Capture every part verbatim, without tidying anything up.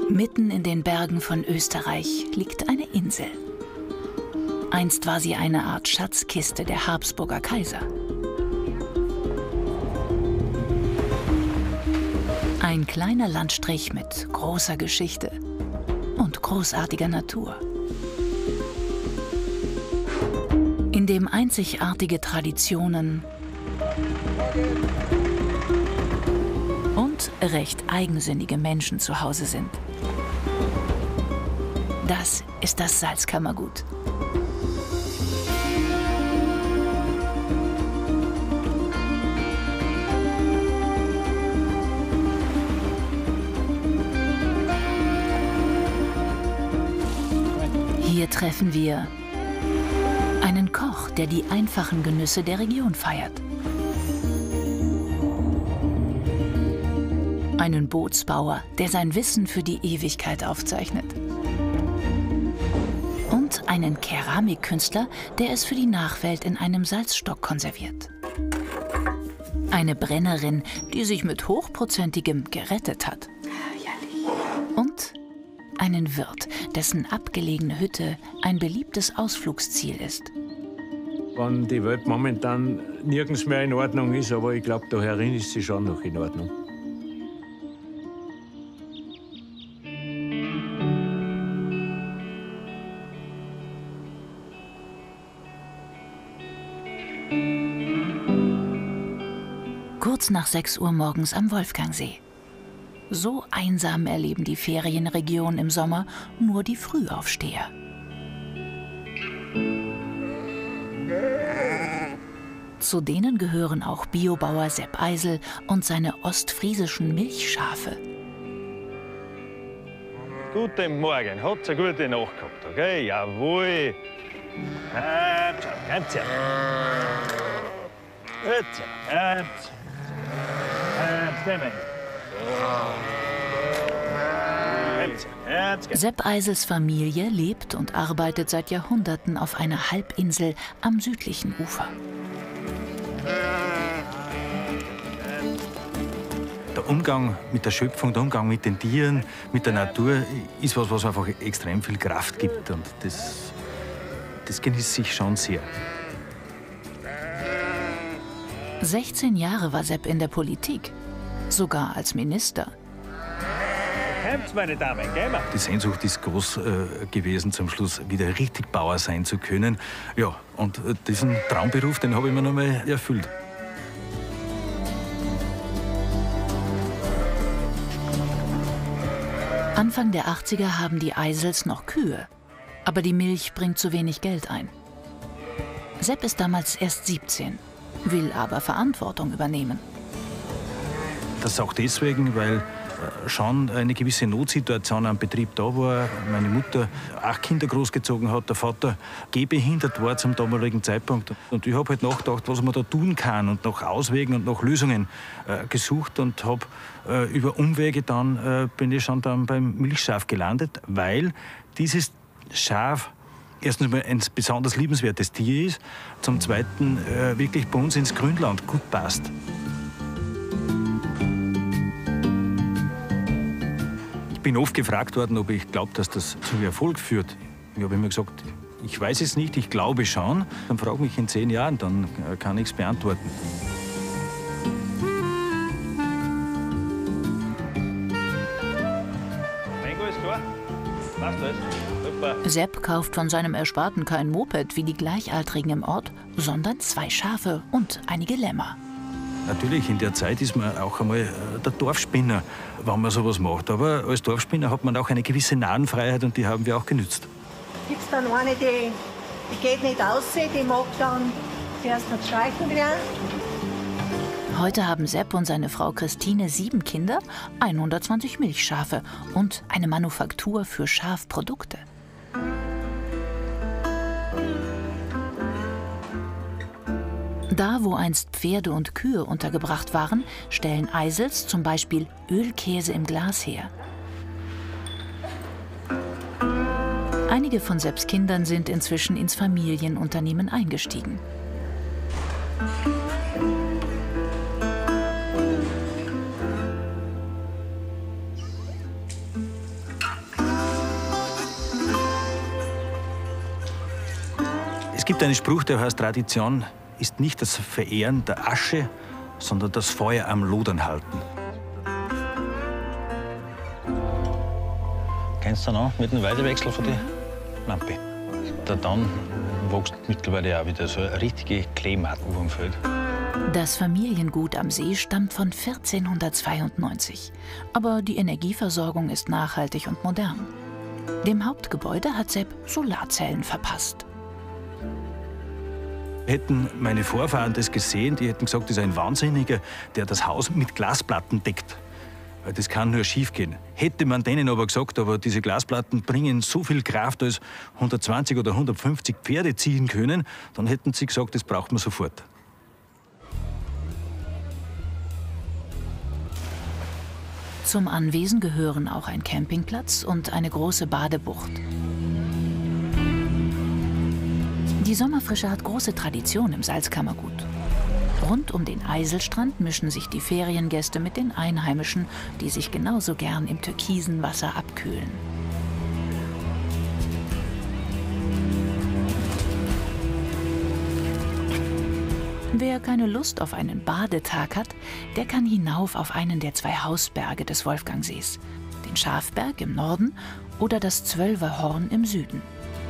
Mitten in den Bergen von Österreich liegt eine Insel. Einst war sie eine Art Schatzkiste der Habsburger Kaiser. Ein kleiner Landstrich mit großer Geschichte und großartiger Natur, in dem einzigartige Traditionen und recht eigensinnige Menschen zu Hause sind. Das ist das Salzkammergut. Hier treffen wir einen Koch, der die einfachen Genüsse der Region feiert. Einen Bootsbauer, der sein Wissen für die Ewigkeit aufzeichnet. Und einen Keramikkünstler, der es für die Nachwelt in einem Salzstock konserviert. Eine Brennerin, die sich mit Hochprozentigem gerettet hat. Und einen Wirt, dessen abgelegene Hütte ein beliebtes Ausflugsziel ist. Wenn die Welt momentan nirgends mehr in Ordnung ist, aber ich glaube, da herin ist sie schon noch in Ordnung. Kurz nach sechs Uhr morgens am Wolfgangsee. So einsam erleben die Ferienregionen im Sommer nur die Frühaufsteher. Zu denen gehören auch Biobauer Sepp Eisel und seine ostfriesischen Milchschafe. Guten Morgen, hat's eine gute Nacht gehabt, okay? Jawohl. Ganz schön, ganz schön. Ganz schön. Sepp Eisels Familie lebt und arbeitet seit Jahrhunderten auf einer Halbinsel am südlichen Ufer. Der Umgang mit der Schöpfung, der Umgang mit den Tieren, mit der Natur ist was, was einfach extrem viel Kraft gibt. Und das, das genießt sich schon sehr. sechzehn Jahre war Sepp in der Politik, sogar als Minister. Kommt's, meine Damen, gehen wir. Die Sehnsucht ist groß äh, gewesen, zum Schluss wieder richtig Bauer sein zu können. Ja, und äh, diesen Traumberuf, den habe ich mir noch mal erfüllt. Anfang der achtziger haben die Eisels noch Kühe, aber die Milch bringt zu wenig Geld ein. Sepp ist damals erst siebzehn, will aber Verantwortung übernehmen. Das auch deswegen, weil schon eine gewisse Notsituation am Betrieb da war. Meine Mutter acht Kinder großgezogen hat, der Vater gehbehindert war zum damaligen Zeitpunkt. Und ich habe halt nachgedacht, was man da tun kann und nach Auswegen und nach Lösungen äh, gesucht und habe äh, über Umwege dann äh, bin ich schon dann beim Milchschaf gelandet, weil dieses Schaf erstens mal ein besonders liebenswertes Tier ist, zum Zweiten äh, wirklich bei uns ins Grünland gut passt. Ich bin oft gefragt worden, ob ich glaube, dass das zu Erfolg führt. Ich habe immer gesagt, ich weiß es nicht, ich glaube schon. Dann frage mich in zehn Jahren, dann kann ich es beantworten. Mango ist klar. Passt alles. Super. Sepp kauft von seinem Ersparten kein Moped wie die Gleichaltrigen im Ort, sondern zwei Schafe und einige Lämmer. Natürlich, in der Zeit ist man auch einmal der Dorfspinner, wenn man sowas macht. Aber als Dorfspinner hat man auch eine gewisse Narrenfreiheit und die haben wir auch genützt. Gibt es dann eine, die, die geht nicht raus, die mag dann zuerst noch streichen lernen? Heute haben Sepp und seine Frau Christine sieben Kinder, hundertzwanzig Milchschafe und eine Manufaktur für Schafprodukte. Da, wo einst Pferde und Kühe untergebracht waren, stellen Eisels zum Beispiel Ölkäse im Glas her. Einige von Sepps Kindern sind inzwischen ins Familienunternehmen eingestiegen. Es gibt einen Spruch, der heißt, Tradition ist nicht das Verehren der Asche, sondern das Feuer am Lodern halten. Kennst du noch mit dem Weidewechsel von der Lampe? Da dann wächst mittlerweile auch wieder so eine richtige Kleematten vom Feld. Das Familiengut am See stammt von vierzehnhundertzweiundneunzig. Aber die Energieversorgung ist nachhaltig und modern. Dem Hauptgebäude hat Sepp Solarzellen verpasst. Hätten meine Vorfahren das gesehen, die hätten gesagt, das ist ein Wahnsinniger, der das Haus mit Glasplatten deckt. Weil das kann nur schief gehen. Hätte man denen aber gesagt, aber diese Glasplatten bringen so viel Kraft, als hundertzwanzig oder hundertfünfzig Pferde ziehen können, dann hätten sie gesagt, das braucht man sofort. Zum Anwesen gehören auch ein Campingplatz und eine große Badebucht. Die Sommerfrische hat große Tradition im Salzkammergut. Rund um den Eiselstrand mischen sich die Feriengäste mit den Einheimischen, die sich genauso gern im türkisen Wasser abkühlen. Wer keine Lust auf einen Badetag hat, der kann hinauf auf einen der zwei Hausberge des Wolfgangsees, den Schafberg im Norden oder das Zwölferhorn im Süden.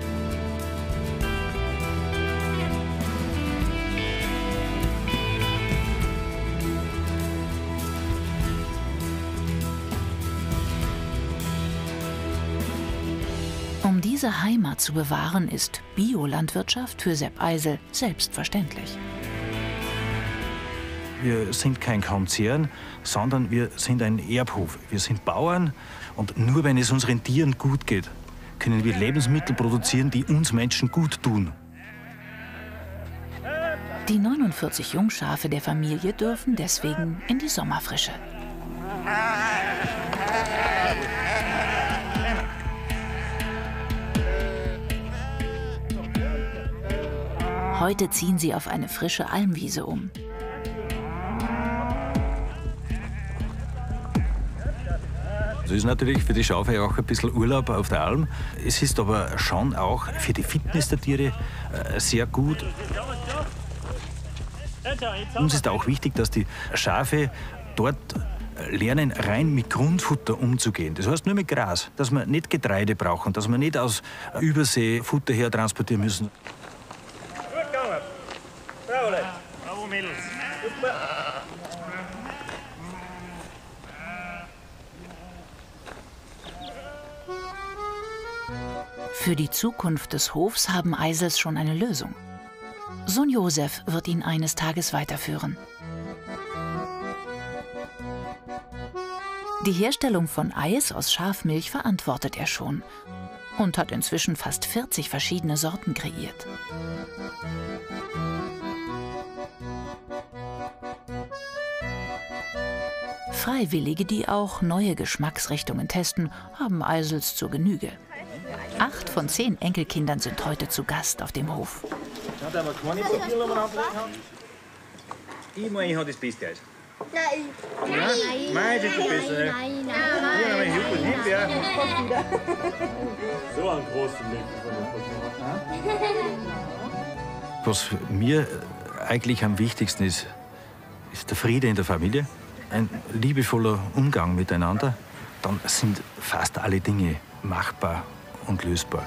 Um diese Heimat zu bewahren, ist Biolandwirtschaft für Sepp Eisel selbstverständlich. Wir sind kein Konzern, sondern wir sind ein Erbhof. Wir sind Bauern und nur wenn es unseren Tieren gut geht, können wir Lebensmittel produzieren, die uns Menschen gut tun. Die neunundvierzig Jungschafe der Familie dürfen deswegen in die Sommerfrische. Heute ziehen sie auf eine frische Almwiese um. Das ist natürlich für die Schafe auch ein bisschen Urlaub auf der Alm. Es ist aber schon auch für die Fitness der Tiere sehr gut. Uns ist auch wichtig, dass die Schafe dort lernen, rein mit Grundfutter umzugehen. Das heißt nur mit Gras, dass wir nicht Getreide brauchen, dass wir nicht aus Übersee Futter her transportieren müssen. Bravo, Mädels. Für die Zukunft des Hofs haben Eisels schon eine Lösung. Sohn Josef wird ihn eines Tages weiterführen. Die Herstellung von Eis aus Schafmilch verantwortet er schon und hat inzwischen fast vierzig verschiedene Sorten kreiert. Freiwillige, die auch neue Geschmacksrichtungen testen, haben Eisels zur Genüge. Acht von zehn Enkelkindern sind heute zu Gast auf dem Hof. Hat aber keine Papiernummern auflegen. Ich meine, ich habe das beste Eis. Nein. Nein? Nein, das ist das Beste. Nein, nein. Ja, mein Hügel, Himbeer. So einen großen Löffel. Was mir eigentlich am wichtigsten ist, ist der Friede in der Familie, ein liebevoller Umgang miteinander. Dann sind fast alle Dinge machbar und lösbar.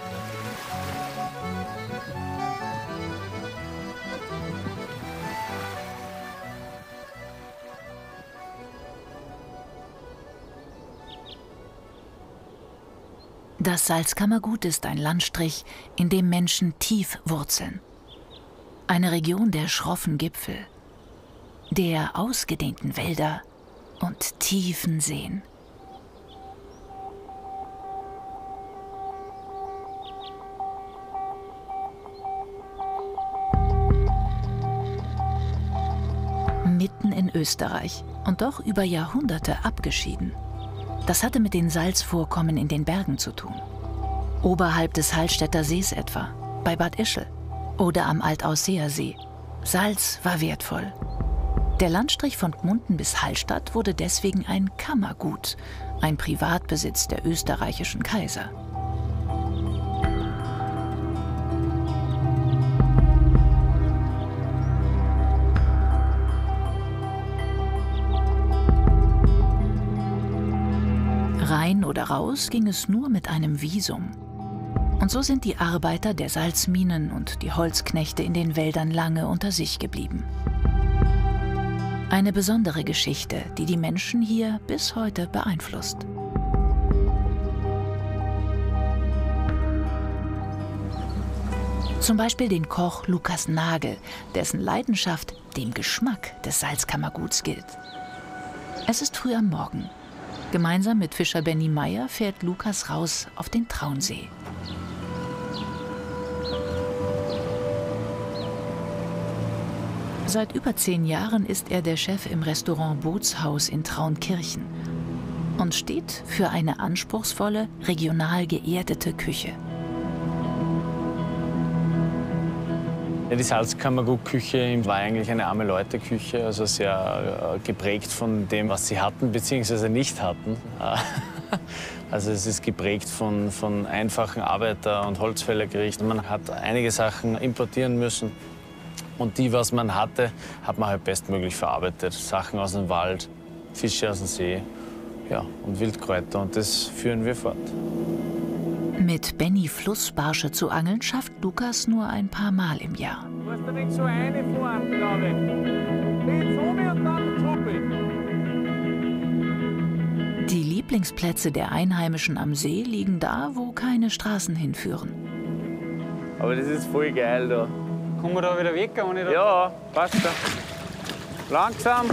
Das Salzkammergut ist ein Landstrich, in dem Menschen tief wurzeln. Eine Region der schroffen Gipfel, der ausgedehnten Wälder und tiefen Seen. Mitten in Österreich und doch über Jahrhunderte abgeschieden. Das hatte mit den Salzvorkommen in den Bergen zu tun. Oberhalb des Hallstätter Sees etwa, bei Bad Ischl oder am Altausseer See. Salz war wertvoll. Der Landstrich von Gmunden bis Hallstatt wurde deswegen ein Kammergut, ein Privatbesitz der österreichischen Kaiser. Rein oder raus ging es nur mit einem Visum. Und so sind die Arbeiter der Salzminen und die Holzknechte in den Wäldern lange unter sich geblieben. Eine besondere Geschichte, die die Menschen hier bis heute beeinflusst. Zum Beispiel den Koch Lukas Nagel, dessen Leidenschaft dem Geschmack des Salzkammerguts gilt. Es ist früh am Morgen. Gemeinsam mit Fischer Benny Meyer fährt Lukas raus auf den Traunsee. Seit über zehn Jahren ist er der Chef im Restaurant Bootshaus in Traunkirchen und steht für eine anspruchsvolle, regional geerdete Küche. Ja, die Salzkammergutküche war eigentlich eine Arme-Leute-Küche, also sehr äh, geprägt von dem, was sie hatten bzw. nicht hatten. Also es ist geprägt von, von einfachen Arbeiter- und Holzfällergerichten. Man hat einige Sachen importieren müssen und die, was man hatte, hat man halt bestmöglich verarbeitet. Sachen aus dem Wald, Fische aus dem See, ja, und Wildkräuter, und das führen wir fort. Mit Benny Flussbarsche zu angeln schafft Lukas nur ein paar Mal im Jahr. Du musst da nicht so reinfahren, glaube ich. Nicht so wie und dann zurück. Die Lieblingsplätze der Einheimischen am See liegen da, wo keine Straßen hinführen. Aber das ist voll geil da. Kommen wir da wieder weg? Ohne da Ja, passt da. Langsam.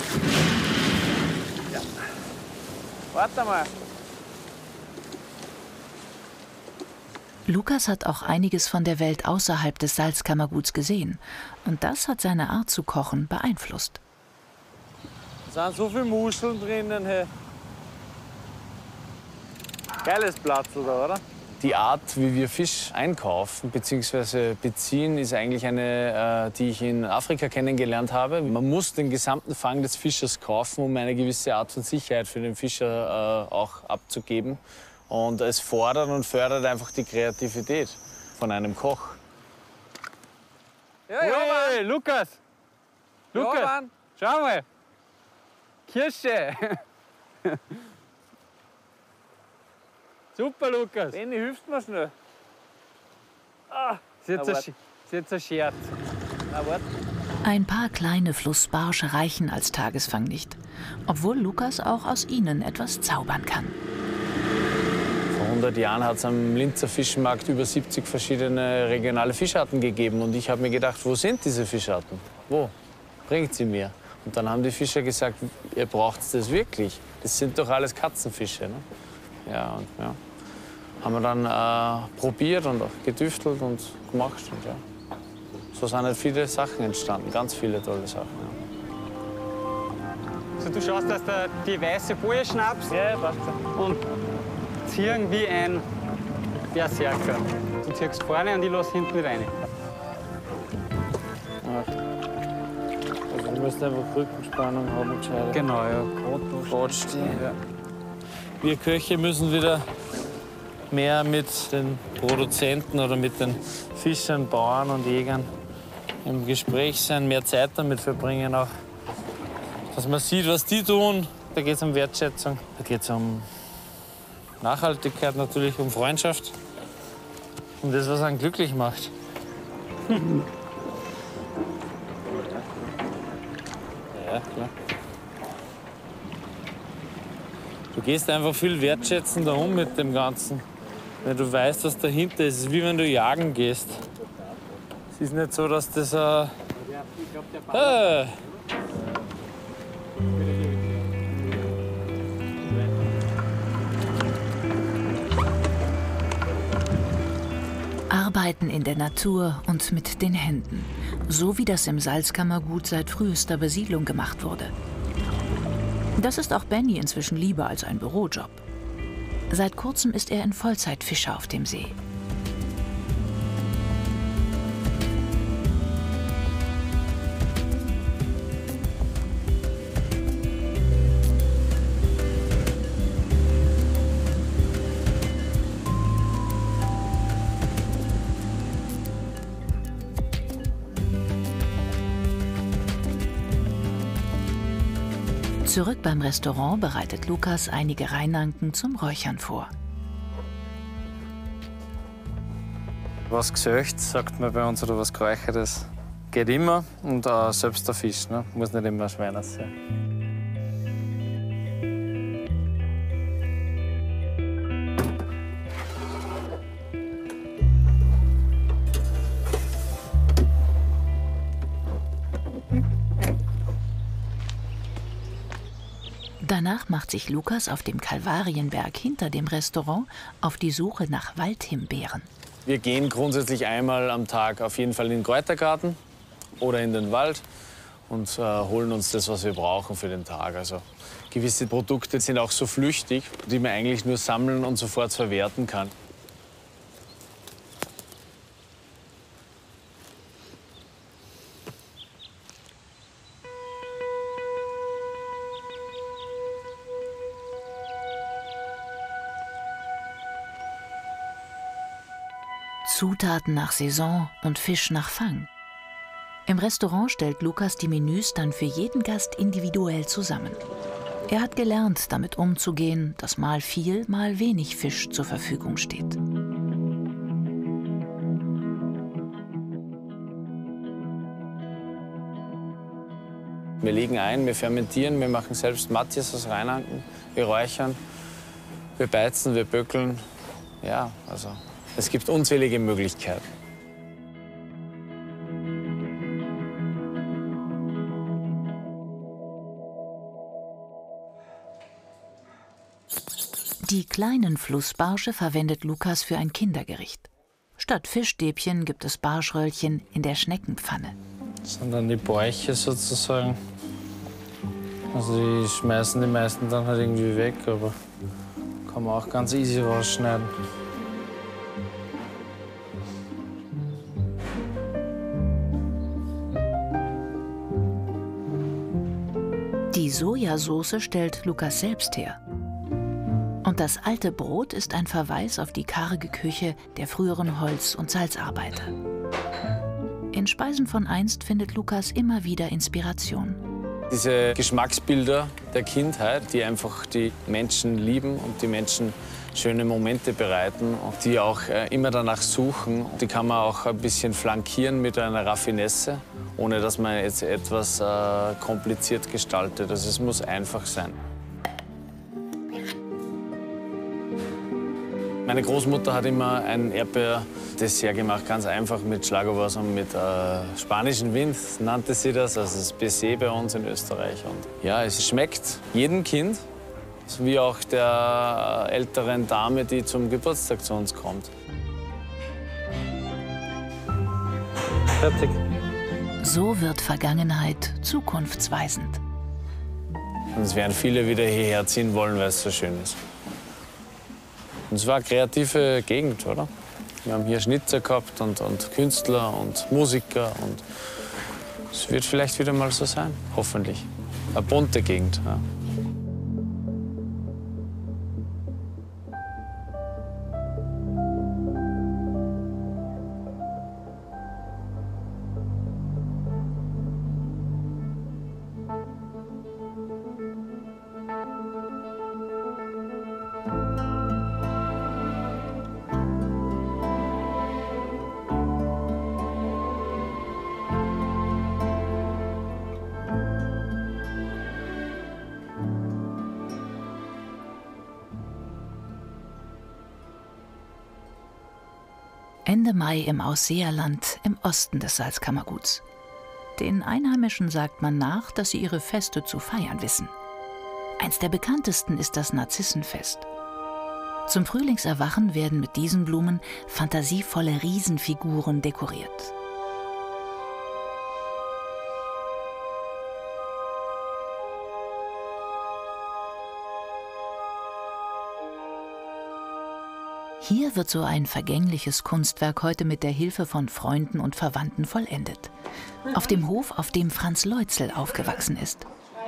Ja. Warte mal. Lukas hat auch einiges von der Welt außerhalb des Salzkammerguts gesehen. Und das hat seine Art zu kochen beeinflusst. Da sind so viele Muscheln drinnen. Hey. Geiles Platz, da, oder? Die Art, wie wir Fisch einkaufen bzw. beziehen, ist eigentlich eine, die ich in Afrika kennengelernt habe. Man muss den gesamten Fang des Fischers kaufen, um eine gewisse Art von Sicherheit für den Fischer auch abzugeben. Und es fordert und fördert einfach die Kreativität von einem Koch. Ja, ja, hey, Lukas! Lukas! Ja, Mann. Schau mal! Kirsche! Super, Lukas! Benni, hilfst mir schnell. Ah, das ist jetzt, ein, jetzt ein Scherz. Na, warte. Ein paar kleine Flussbarsche reichen als Tagesfang nicht, obwohl Lukas auch aus ihnen etwas zaubern kann. Vor hundert Jahren hat es am Linzer Fischmarkt über siebzig verschiedene regionale Fischarten gegeben. Und ich habe mir gedacht, wo sind diese Fischarten? Wo? Bringt sie mir. Und dann haben die Fischer gesagt, ihr braucht das wirklich. Das sind doch alles Katzenfische. Ne? Ja, und, ja. Haben wir dann äh, probiert und auch gedüftelt und gemacht. Und, ja. So sind halt viele Sachen entstanden, ganz viele tolle Sachen. Ja. Also du schaust, dass du die weiße Boje schnappst. Ja, passt schon. Und ziehen wie ein Berserker. Du ziehst vorne und ich lasse hinten rein. Also du musst einfach Rückenspannung haben, gescheit. Genau, ja. Gerade stehen. Ja. Wir Köche müssen wieder mehr mit den Produzenten oder mit den Fischern, Bauern und Jägern im Gespräch sein, mehr Zeit damit verbringen auch. Dass man sieht, was die tun. Da geht es um Wertschätzung, da geht es um Nachhaltigkeit natürlich, um Freundschaft. Um das, was einen glücklich macht. Ja, klar. Du gehst einfach viel wertschätzender um mit dem Ganzen. Wenn du weißt, was dahinter ist. Es ist wie wenn du jagen gehst. Es ist nicht so, dass das äh, äh, Arbeiten in der Natur und mit den Händen, so wie das im Salzkammergut seit frühester Besiedlung gemacht wurde. Das ist auch Benny inzwischen lieber als ein Bürojob. Seit kurzem ist er in Vollzeit Fischer auf dem See. Zurück beim Restaurant bereitet Lukas einige Rheinanken zum Räuchern vor. Was gesöcht, sagt man bei uns, oder was geräuchertes, geht immer. Und äh, selbst der Fisch, ne? Muss nicht immer Schwein sein. Danach macht sich Lukas auf dem Kalvarienberg hinter dem Restaurant auf die Suche nach Waldhimbeeren. Wir gehen grundsätzlich einmal am Tag auf jeden Fall in den Kräutergarten oder in den Wald und äh, holen uns das, was wir brauchen für den Tag. Also gewisse Produkte sind auch so flüchtig, die man eigentlich nur sammeln und sofort verwerten kann. Zutaten nach Saison und Fisch nach Fang. Im Restaurant stellt Lukas die Menüs dann für jeden Gast individuell zusammen. Er hat gelernt, damit umzugehen, dass mal viel, mal wenig Fisch zur Verfügung steht. Wir legen ein, wir fermentieren, wir machen selbst Matjes aus Rheinanken, wir räuchern, wir beizen, wir böckeln. Ja, also es gibt unzählige Möglichkeiten. Die kleinen Flussbarsche verwendet Lukas für ein Kindergericht. Statt Fischstäbchen gibt es Barschröllchen in der Schneckenpfanne. Das sind dann die Bäuche sozusagen. Also die schmeißen die meisten dann halt irgendwie weg, aber kann man auch ganz easy rausschneiden. Die Sojasauce stellt Lukas selbst her. Und das alte Brot ist ein Verweis auf die karge Küche der früheren Holz- und Salzarbeiter. In Speisen von einst findet Lukas immer wieder Inspiration. Diese Geschmacksbilder der Kindheit, die einfach die Menschen lieben und die Menschen schöne Momente bereiten und die auch immer danach suchen, die kann man auch ein bisschen flankieren mit einer Raffinesse, ohne dass man jetzt etwas äh, kompliziert gestaltet. Also es muss einfach sein. Meine Großmutter hat immer ein Erdbeer-Dessert gemacht, ganz einfach mit Schlagobers und mit äh, spanischen Wind, nannte sie das, also das Baiser bei uns in Österreich. Und ja, es schmeckt jedem Kind, wie auch der älteren Dame, die zum Geburtstag zu uns kommt. Fertig. So wird Vergangenheit zukunftsweisend. Und es werden viele wieder hierher ziehen wollen, weil es so schön ist. Und es war eine kreative Gegend, oder? Wir haben hier Schnitzer gehabt und, und Künstler und Musiker. Und es wird vielleicht wieder mal so sein, hoffentlich. Eine bunte Gegend. Ja. Ende Mai im Ausseerland im Osten des Salzkammerguts. Den Einheimischen sagt man nach, dass sie ihre Feste zu feiern wissen. Eins der bekanntesten ist das Narzissenfest. Zum Frühlingserwachen werden mit diesen Blumen fantasievolle Riesenfiguren dekoriert. Hier wird so ein vergängliches Kunstwerk heute mit der Hilfe von Freunden und Verwandten vollendet. Auf dem Hof, auf dem Franz Leutzel aufgewachsen ist.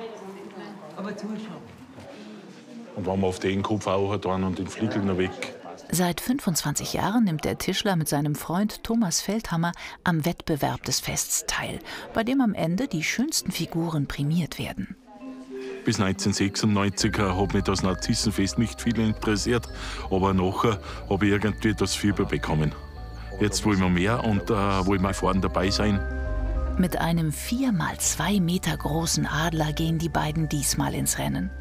Und wenn man auf den Kopf auch hat und den Fliegel noch weg. Seit fünfundzwanzig Jahren nimmt der Tischler mit seinem Freund Thomas Feldhammer am Wettbewerb des Fests teil, bei dem am Ende die schönsten Figuren prämiert werden. Bis neunzehnhundertsechsundneunzig hat mich das Narzissenfest nicht viel interessiert, aber nachher habe ich irgendwie das Fieber bekommen. Jetzt wollen wir mehr und äh, wollen wir vorne dabei sein. Mit einem vier mal zwei Meter großen Adler gehen die beiden diesmal ins Rennen.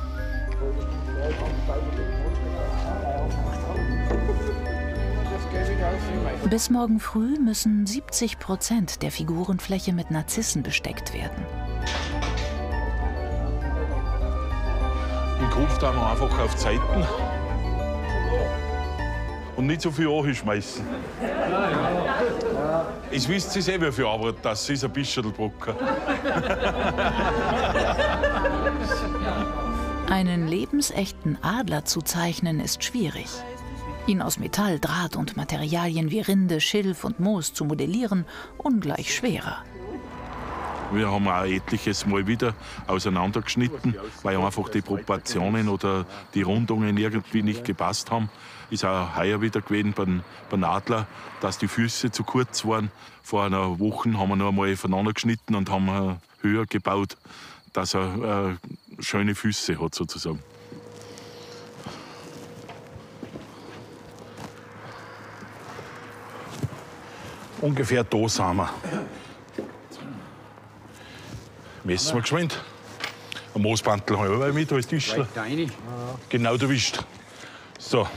Bis morgen früh müssen siebzig Prozent der Figurenfläche mit Narzissen besteckt werden. Ich kaufe da noch einfach auf Zeiten und nicht so viel anschmeißen. Es wisst ihr selber, wie viel Arbeit das ist, ein bisschen Brocken. Einen lebensechten Adler zu zeichnen ist schwierig. Ihn aus Metall, Draht und Materialien wie Rinde, Schilf und Moos zu modellieren, ungleich schwerer. Wir haben auch etliches Mal wieder auseinandergeschnitten, weil einfach die Proportionen oder die Rundungen irgendwie nicht gepasst haben. Ist auch heuer wieder gewesen beim, beim Adler, dass die Füße zu kurz waren. Vor einer Woche haben wir noch einmal voneinander geschnitten und haben höher gebaut, dass er äh, schöne Füße hat sozusagen. Ungefähr da sind wir. Messen wir geschwind. Ein Moosbantel habe ich mit als Tischler. Genau erwischt. So.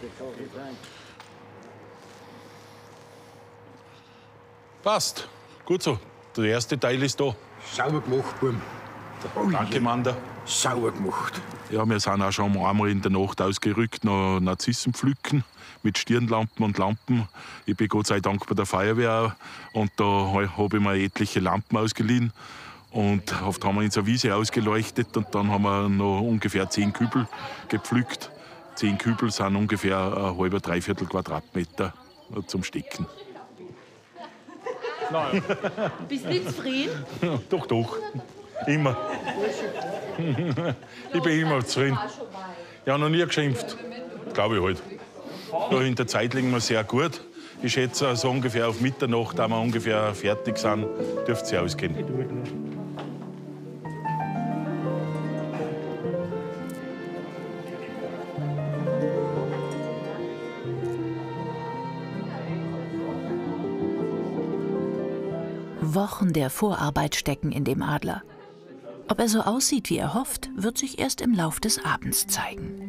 Passt. Gut so. Der erste Teil ist da. Sauber gemacht, Buben. Danke, Manda. Sauber gemacht. Ja, wir sind auch schon einmal in der Nacht ausgerückt, noch Narzissen pflücken mit Stirnlampen und Lampen. Ich bin Gott sei Dank bei der Feuerwehr und da habe ich mir etliche Lampen ausgeliehen. Und oft haben wir in so eine Wiese ausgeleuchtet und dann haben wir noch ungefähr zehn Kübel gepflückt. Zehn Kübel sind ungefähr ein halber, dreiviertel Quadratmeter zum Stecken. Nein. Bist du nicht zufrieden? Doch, doch. Immer. Ich bin immer zufrieden. Ich habe noch nie geschimpft. Glaube ich halt. Ja, in der Zeit liegen wir sehr gut. Ich schätze, so ungefähr auf Mitternacht, da wir ungefähr fertig sind, dürfte es ausgehen. Wochen der Vorarbeit stecken in dem Adler. Ob er so aussieht, wie er hofft, wird sich erst im Lauf des Abends zeigen.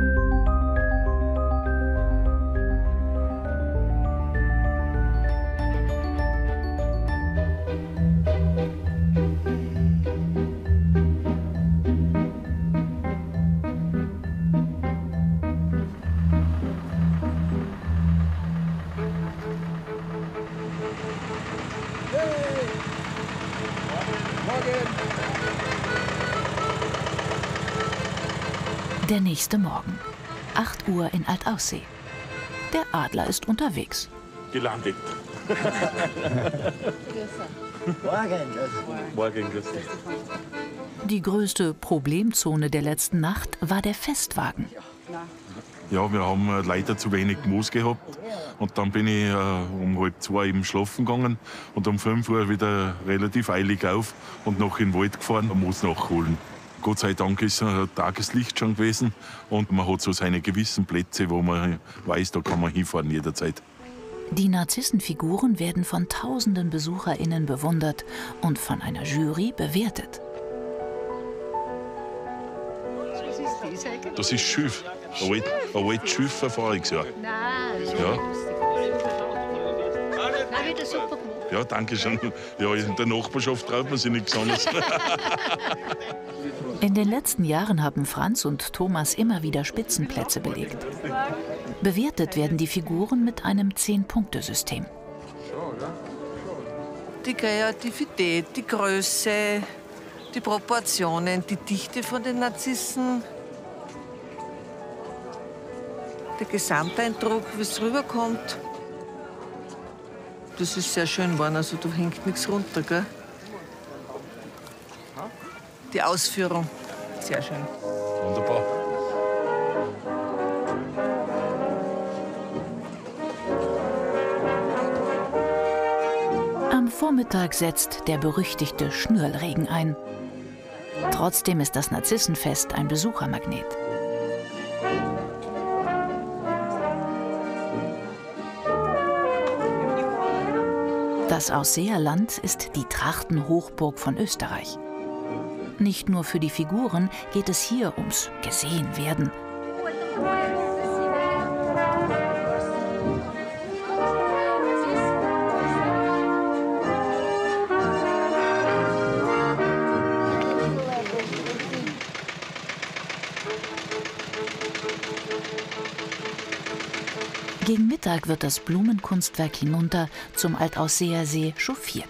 Der nächste Morgen. acht Uhr in Altaussee. Der Adler ist unterwegs. Gelandet. Morgen. Die größte Problemzone der letzten Nacht war der Festwagen. Ja, wir haben leider zu wenig Moos gehabt. Und dann bin ich äh, um halb zwei eben schlafen gegangen und um fünf Uhr wieder relativ eilig auf und noch in den Wald gefahren und Moos nachholen. Gott sei Dank ist ein Tageslicht schon gewesen und man hat so seine gewissen Plätze, wo man weiß, da kann man hinfahren jederzeit. Die Narzissenfiguren werden von tausenden BesucherInnen bewundert und von einer Jury bewertet. Das ist Schiff. Ein altes, ein altes Schiff, Erfahrungsjahr. Nein, das ist Ja. lustig. Nein, wird das super gemacht. Ja, danke schön. Ja, in der Nachbarschaft traut man sich nichts anderes. In den letzten Jahren haben Franz und Thomas immer wieder Spitzenplätze belegt. Bewertet werden die Figuren mit einem Zehn-Punkte-System. Die Kreativität, die Größe, die Proportionen, die Dichte von den Narzissen, der Gesamteindruck, wie es rüberkommt. Das ist sehr schön geworden, also da hängt nichts runter, gell? Die Ausführung, sehr schön. Wunderbar. Am Vormittag setzt der berüchtigte Schnürlregen ein. Trotzdem ist das Narzissenfest ein Besuchermagnet. Das Ausseerland ist die Trachtenhochburg von Österreich. Nicht nur für die Figuren geht es hier ums Gesehenwerden. Gegen Mittag wird das Blumenkunstwerk hinunter zum Altausseersee chauffiert.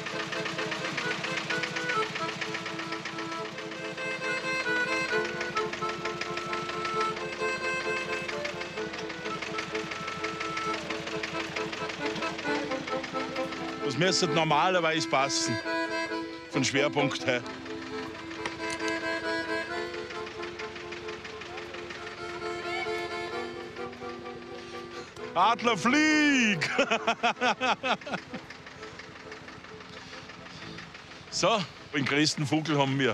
Das müsste normalerweise passen, vom Schwerpunkt her. Adler, flieg! So, den größten Vogel haben wir.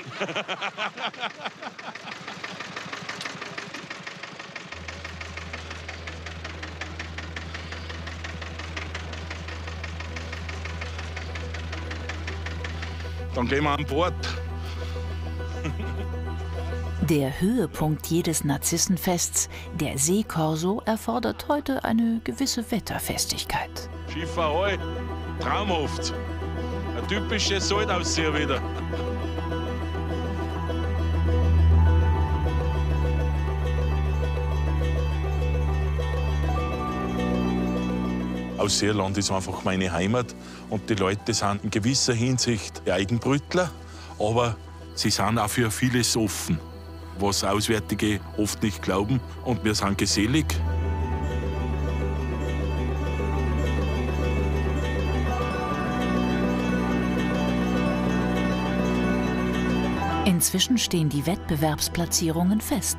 Dann gehen wir an Bord. Der Höhepunkt jedes Narzissenfests, der Seekorso, erfordert heute eine gewisse Wetterfestigkeit. Schiff Ahoi, traumhaft. Ein typisches Saltausseher wieder. Ausseerland ist einfach meine Heimat und die Leute sind in gewisser Hinsicht Eigenbrötler, aber sie sind auch für vieles offen, was Auswärtige oft nicht glauben, und wir sind gesellig. Inzwischen stehen die Wettbewerbsplatzierungen fest.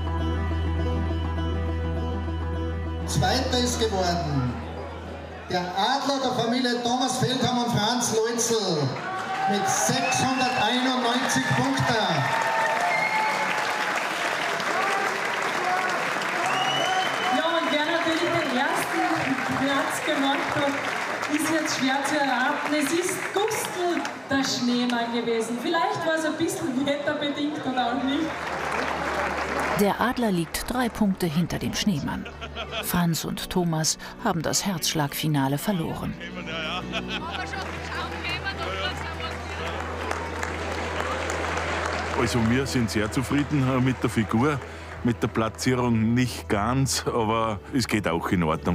Zweiter ist geworden der Adler der Familie Thomas Feldham und Franz Leutzel mit sechshunderteinundneunzig Punkten. Ja, und wer natürlich den ersten Platz gemacht hat, ist jetzt schwer zu erraten. Es ist Gustl, der Schneemann gewesen. Vielleicht war es ein bisschen wetterbedingt oder auch nicht. Der Adler liegt drei Punkte hinter dem Schneemann. Franz und Thomas haben das Herzschlagfinale verloren. Also wir sind sehr zufrieden mit der Figur, mit der Platzierung nicht ganz, aber es geht auch in Ordnung.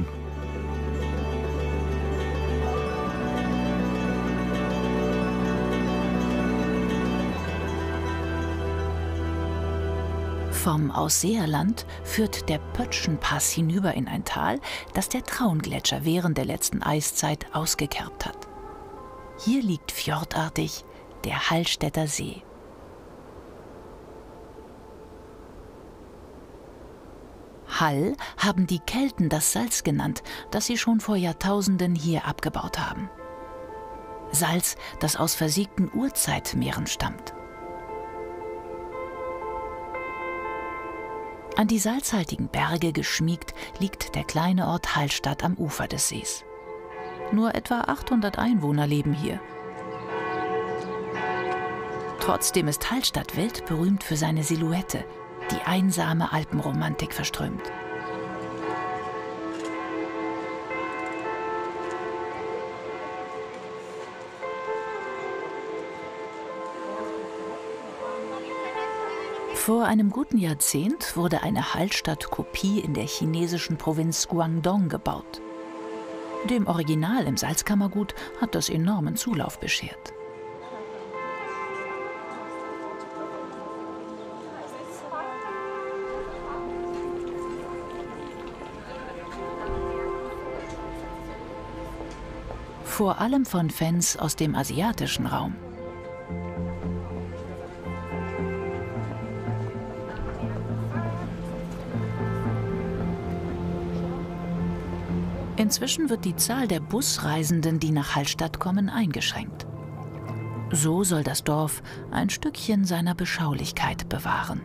Vom Ausseerland führt der Pötschenpass hinüber in ein Tal, das der Traungletscher während der letzten Eiszeit ausgekerbt hat. Hier liegt fjordartig der Hallstätter See. Hall haben die Kelten das Salz genannt, das sie schon vor Jahrtausenden hier abgebaut haben. Salz, das aus versiegten Urzeitmeeren stammt. An die salzhaltigen Berge geschmiegt liegt der kleine Ort Hallstatt am Ufer des Sees. Nur etwa achthundert Einwohner leben hier. Trotzdem ist Hallstatt weltberühmt für seine Silhouette, die einsame Alpenromantik verströmt. Vor einem guten Jahrzehnt wurde eine Hallstatt-Kopie in der chinesischen Provinz Guangdong gebaut. Dem Original im Salzkammergut hat das enormen Zulauf beschert. Vor allem von Fans aus dem asiatischen Raum. Inzwischen wird die Zahl der Busreisenden, die nach Hallstatt kommen, eingeschränkt. So soll das Dorf ein Stückchen seiner Beschaulichkeit bewahren.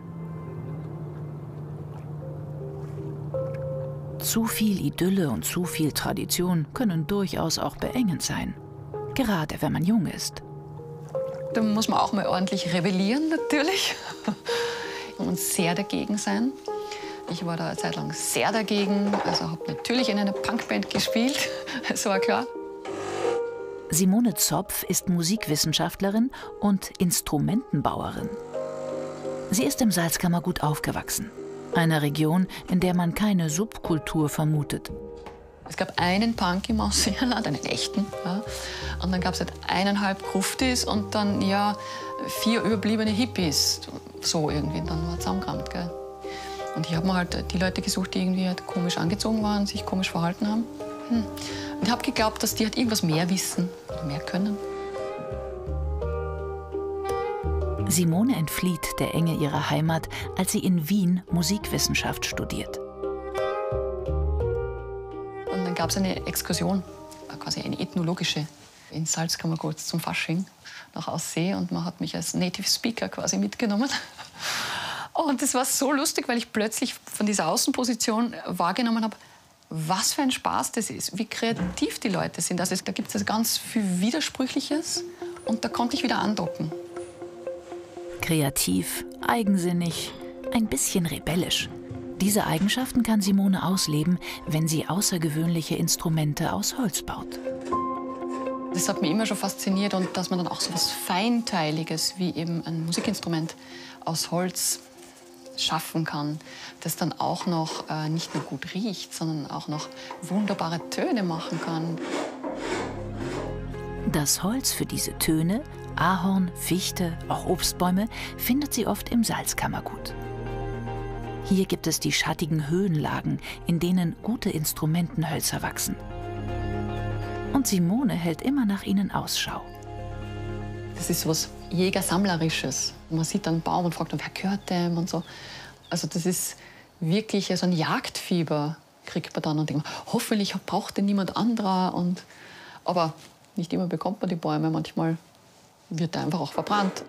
Zu viel Idylle und zu viel Tradition können durchaus auch beengend sein. Gerade wenn man jung ist. Da muss man auch mal ordentlich rebellieren, natürlich. Und sehr dagegen sein. Ich war da eine Zeit lang sehr dagegen. Also habe natürlich in einer Punkband gespielt, das war klar. Simone Zopf ist Musikwissenschaftlerin und Instrumentenbauerin. Sie ist im Salzkammergut aufgewachsen. Einer Region, in der man keine Subkultur vermutet. Es gab einen Punk im Ausseerland, einen echten. Ja. Und dann gab es halt eineinhalb Gruftis und dann ja vier überbliebene Hippies. So irgendwie, dann war es zusammengerammt, gell. Und ich habe mir halt die Leute gesucht, die irgendwie halt komisch angezogen waren, sich komisch verhalten haben. Hm. Und ich habe geglaubt, dass die halt irgendwas mehr wissen oder mehr können. Simone entflieht der Enge ihrer Heimat, als sie in Wien Musikwissenschaft studiert. Und dann gab es eine Exkursion, quasi eine ethnologische, ins Salzkammergut zum Fasching nach Aussee. Und man hat mich als Native Speaker quasi mitgenommen. Und es war so lustig, weil ich plötzlich von dieser Außenposition wahrgenommen habe, was für ein Spaß das ist, wie kreativ die Leute sind. Also da gibt es also ganz viel Widersprüchliches und da konnte ich wieder andocken. Kreativ, eigensinnig, ein bisschen rebellisch. Diese Eigenschaften kann Simone ausleben, wenn sie außergewöhnliche Instrumente aus Holz baut. Das hat mich immer schon fasziniert und dass man dann auch so was Feinteiliges wie eben ein Musikinstrument aus Holz schaffen kann, das dann auch noch äh, nicht nur gut riecht, sondern auch noch wunderbare Töne machen kann. Das Holz für diese Töne, Ahorn, Fichte, auch Obstbäume, findet sie oft im Salzkammergut. Hier gibt es die schattigen Höhenlagen, in denen gute Instrumentenhölzer wachsen. Und Simone hält immer nach ihnen Ausschau. Das ist so was Jäger-Sammlerisches. Man sieht einen Baum und fragt, wer gehört dem und so. Also das ist wirklich so ein Jagdfieber, kriegt man dann und denkt, hoffentlich braucht den niemand anderer. Und, aber nicht immer bekommt man die Bäume, manchmal wird er einfach auch verbrannt.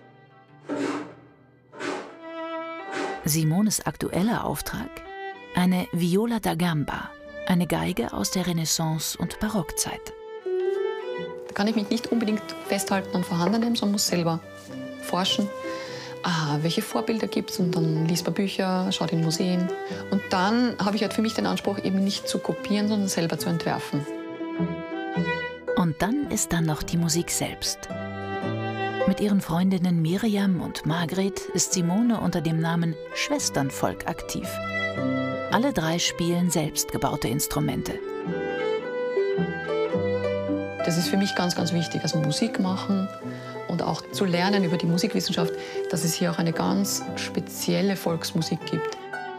Simones aktueller Auftrag? Eine Viola da Gamba, eine Geige aus der Renaissance- und Barockzeit. Da kann ich mich nicht unbedingt festhalten an Vorhandenem, sondern muss selber forschen. Ah, welche Vorbilder gibt es? Und dann liest man Bücher, schaut in Museen. Und dann habe ich halt für mich den Anspruch, eben nicht zu kopieren, sondern selber zu entwerfen. Und dann ist da noch die Musik selbst. Mit ihren Freundinnen Miriam und Margret ist Simone unter dem Namen Schwesternvolk aktiv. Alle drei spielen selbstgebaute Instrumente. Das ist für mich ganz, ganz wichtig. Also Musik machen und auch zu lernen über die Musikwissenschaft, dass es hier auch eine ganz spezielle Volksmusik gibt.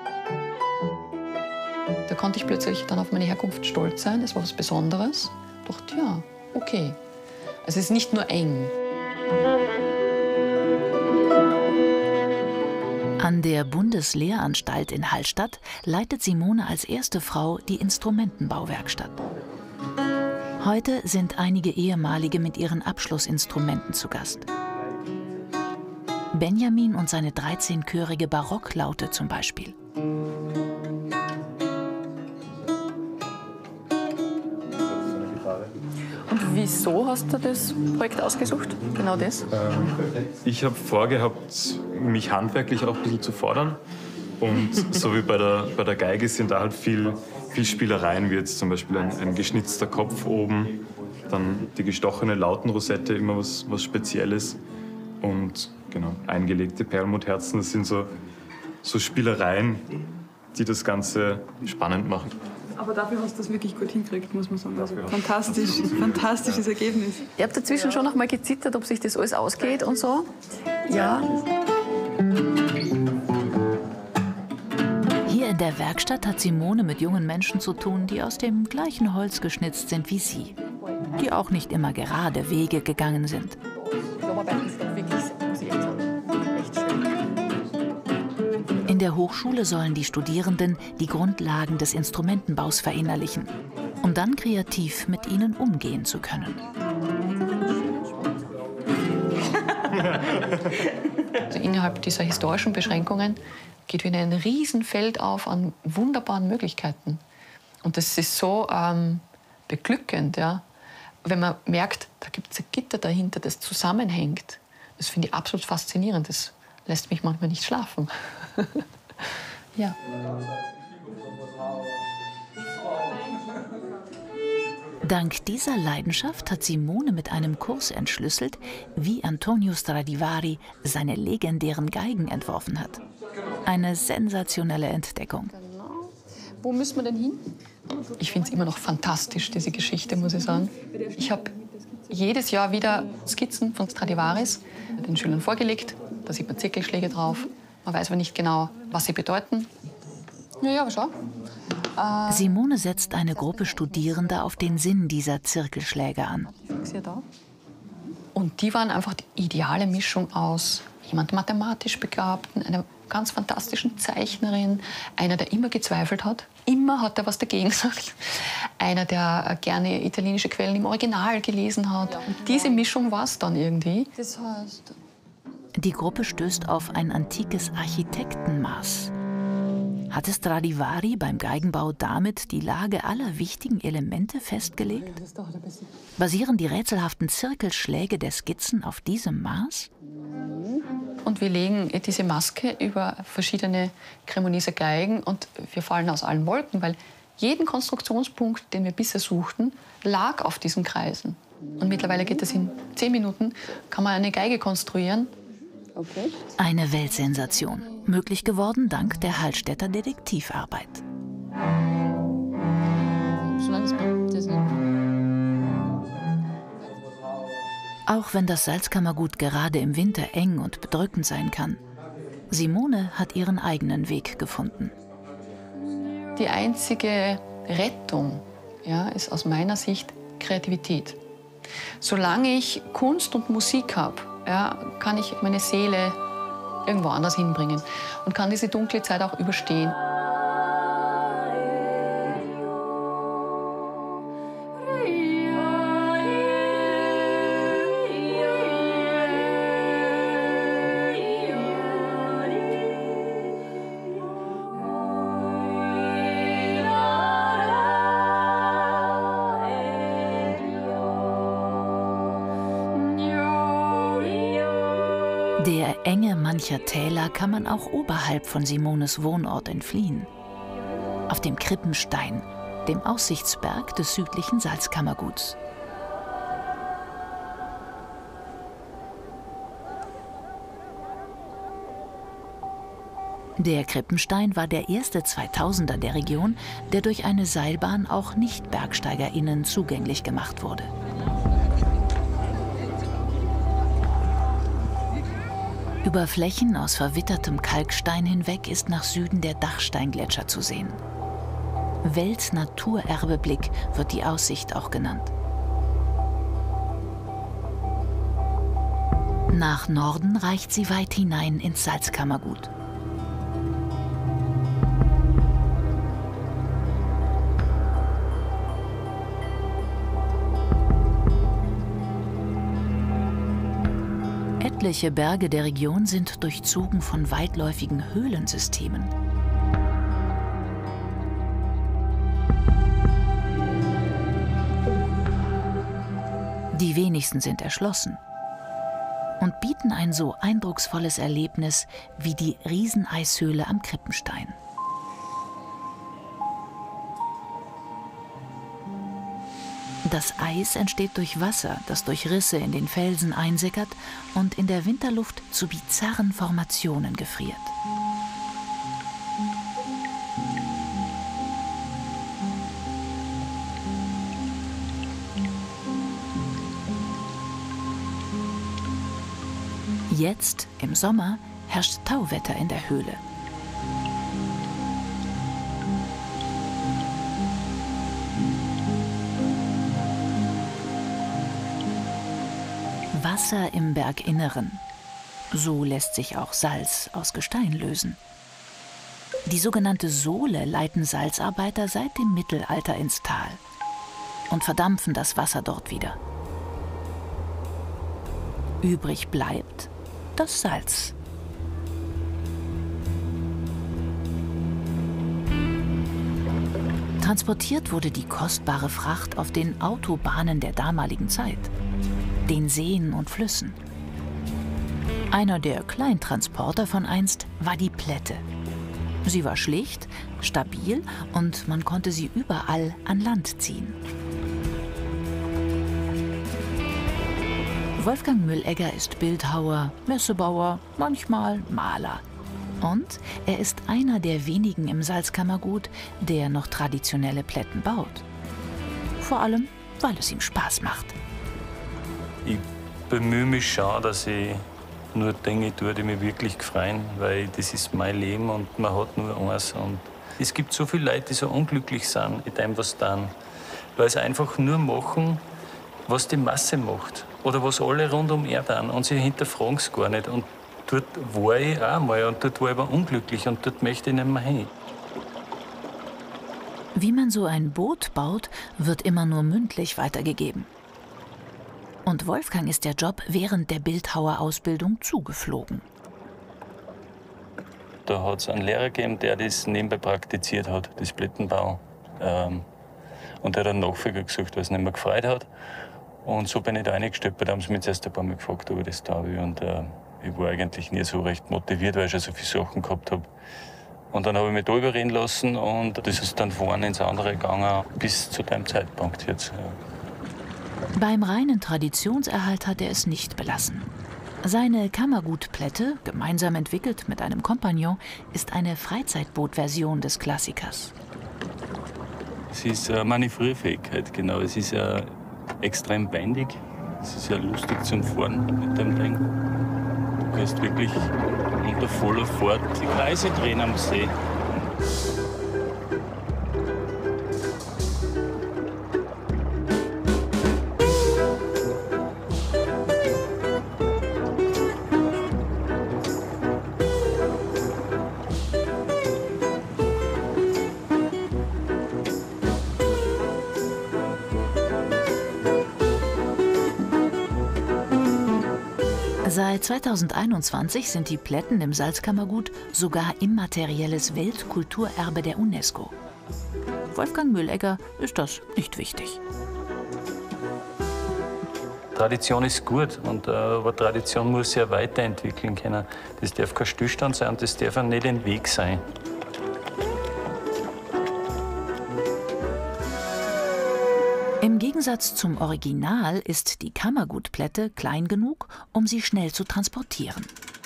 Da konnte ich plötzlich dann auf meine Herkunft stolz sein. Das war was Besonderes. Ich dachte, ja, okay. Also es ist nicht nur eng. An der Bundeslehranstalt in Hallstatt leitet Simone als erste Frau die Instrumentenbauwerkstatt. Heute sind einige Ehemalige mit ihren Abschlussinstrumenten zu Gast. Benjamin und seine dreizehnchörige Barocklaute zum Beispiel. Und wieso hast du das Projekt ausgesucht? Genau das? Ähm, ich habe vorgehabt, mich handwerklich auch ein bisschen zu fordern. Und so wie bei der, bei der Geige sind da halt viel, viel Spielereien, wie jetzt zum Beispiel ein, ein geschnitzter Kopf oben, dann die gestochene Lautenrosette, immer was, was Spezielles. Und genau, eingelegte Perlmutterzen, das sind so, so Spielereien, die das Ganze spannend machen. Aber dafür hast du das wirklich gut hingekriegt, muss man sagen. Also fantastisch, fantastisches Ergebnis. Ihr habt dazwischen schon noch mal gezittert, ob sich das alles ausgeht und so. Ja. Hier in der Werkstatt hat Simone mit jungen Menschen zu tun, die aus dem gleichen Holz geschnitzt sind wie sie. Die auch nicht immer gerade Wege gegangen sind. In der Hochschule sollen die Studierenden die Grundlagen des Instrumentenbaus verinnerlichen, um dann kreativ mit ihnen umgehen zu können. Also innerhalb dieser historischen Beschränkungen geht wieder ein Riesenfeld auf an wunderbaren Möglichkeiten. Und das ist so ähm, beglückend, ja? Wenn man merkt, da gibt es ein Gitter dahinter, das zusammenhängt. Das finde ich absolut faszinierend. Das lässt mich manchmal nicht schlafen. Ja. Dank dieser Leidenschaft hat Simone mit einem Kurs entschlüsselt, wie Antonio Stradivari seine legendären Geigen entworfen hat. Eine sensationelle Entdeckung. Wo müssen wir denn hin? Ich finde es immer noch fantastisch, diese Geschichte, muss ich sagen. Ich habe jedes Jahr wieder Skizzen von Stradivaris den Schülern vorgelegt. Da sieht man Zirkelschläge drauf. Man weiß aber nicht genau, was sie bedeuten. Ja, ja, aber schau. Äh, Simone setzt eine Gruppe Studierender auf den Sinn dieser Zirkelschläge an. Und die waren einfach die ideale Mischung aus jemand mathematisch Begabten, einer ganz fantastischen Zeichnerin, einer, der immer gezweifelt hat. Immer hat er was dagegen gesagt. Einer, der gerne italienische Quellen im Original gelesen hat. Und diese Mischung war es dann irgendwie. Das heißt... Die Gruppe stößt auf ein antikes Architektenmaß. Hatte Stradivari beim Geigenbau damit die Lage aller wichtigen Elemente festgelegt? Basieren die rätselhaften Zirkelschläge der Skizzen auf diesem Maß? Und wir legen diese Maske über verschiedene Cremoneser Geigen und wir fallen aus allen Wolken, weil jeden Konstruktionspunkt, den wir bisher suchten, lag auf diesen Kreisen. Und mittlerweile geht das in zehn Minuten, kann man eine Geige konstruieren. Okay. Eine Weltsensation, möglich geworden dank der Hallstätter Detektivarbeit. Auch wenn das Salzkammergut gerade im Winter eng und bedrückend sein kann, Simone hat ihren eigenen Weg gefunden. Die einzige Rettung, ja, ist aus meiner Sicht Kreativität. Solange ich Kunst und Musik habe, ja, kann ich meine Seele irgendwo anders hinbringen und kann diese dunkle Zeit auch überstehen. Der Enge mancher Täler kann man auch oberhalb von Simones Wohnort entfliehen. Auf dem Krippenstein, dem Aussichtsberg des südlichen Salzkammerguts. Der Krippenstein war der erste zweitausender der Region, der durch eine Seilbahn auch Nicht-BergsteigerInnen zugänglich gemacht wurde. Über Flächen aus verwittertem Kalkstein hinweg ist nach Süden der Dachsteingletscher zu sehen. Weltnaturerbeblick wird die Aussicht auch genannt. Nach Norden reicht sie weit hinein ins Salzkammergut. Etliche Berge der Region sind durchzogen von weitläufigen Höhlensystemen. Die wenigsten sind erschlossen und bieten ein so eindrucksvolles Erlebnis wie die Rieseneishöhle am Krippenstein. Das Eis entsteht durch Wasser, das durch Risse in den Felsen einsickert und in der Winterluft zu bizarren Formationen gefriert. Jetzt, im Sommer, herrscht Tauwetter in der Höhle. Wasser im Berginneren. So lässt sich auch Salz aus Gestein lösen. Die sogenannte Sohle leiten Salzarbeiter seit dem Mittelalter ins Tal und verdampfen das Wasser dort wieder. Übrig bleibt das Salz. Transportiert wurde die kostbare Fracht auf den Autobahnen der damaligen Zeit, den Seen und Flüssen. Einer der Kleintransporter von einst war die Plätte. Sie war schlicht, stabil und man konnte sie überall an Land ziehen. Wolfgang Müllegger ist Bildhauer, Messebauer, manchmal Maler. Und er ist einer der wenigen im Salzkammergut, der noch traditionelle Plätten baut. Vor allem, weil es ihm Spaß macht. Ich bemühe mich schon, dass ich nur Dinge tue, die mich wirklich freuen, weil das ist mein Leben und man hat nur eins. Und es gibt so viele Leute, die so unglücklich sind mit dem, was dann, weil sie einfach nur machen, was die Masse macht oder was alle rund um ihn tun und sie hinterfragen es gar nicht. Und dort war ich auch mal und dort war ich aber unglücklich und dort möchte ich nicht mehr hin. Wie man so ein Boot baut, wird immer nur mündlich weitergegeben. Und Wolfgang ist der Job während der Bildhauerausbildung zugeflogen. Da hat es einen Lehrer gegeben, der das nebenbei praktiziert hat, das Plättenbau. Ähm, und der hat einen Nachfolger gesucht, weil es nicht mehr gefreut hat. Und so bin ich da reingestellt. Da haben sie mich zuerst ein paar Mal gefragt, ob ich das da will. Und äh, ich war eigentlich nie so recht motiviert, weil ich schon so viele Sachen gehabt habe. Und dann habe ich mich da überreden lassen und das ist dann vorne ins andere gegangen, bis zu dem Zeitpunkt jetzt. Ja. Beim reinen Traditionserhalt hat er es nicht belassen. Seine Kammergutplätte, gemeinsam entwickelt mit einem Kompagnon, ist eine Freizeitboot-Version des Klassikers. Es ist eine Manövrierfähigkeit, genau. Es ist ja extrem wendig. Es ist ja lustig zum Fahren mit dem Ding. Du kannst wirklich unter voller Fahrt die Kreise drehen am See. Seit zweitausendeinundzwanzig sind die Plätten im Salzkammergut sogar immaterielles Weltkulturerbe der UNESCO. Wolfgang Müllegger ist das nicht wichtig. Tradition ist gut, und, äh, aber Tradition muss sich ja weiterentwickeln können. Das darf kein Stillstand sein und das darf auch nicht ein Weg sein. Im Gegensatz zum Original ist die Kammergutplätte klein genug, um sie schnell zu transportieren.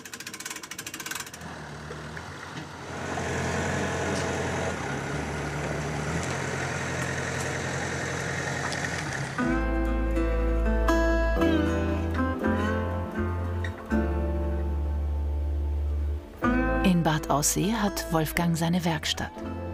In Bad Aussee hat Wolfgang seine Werkstatt.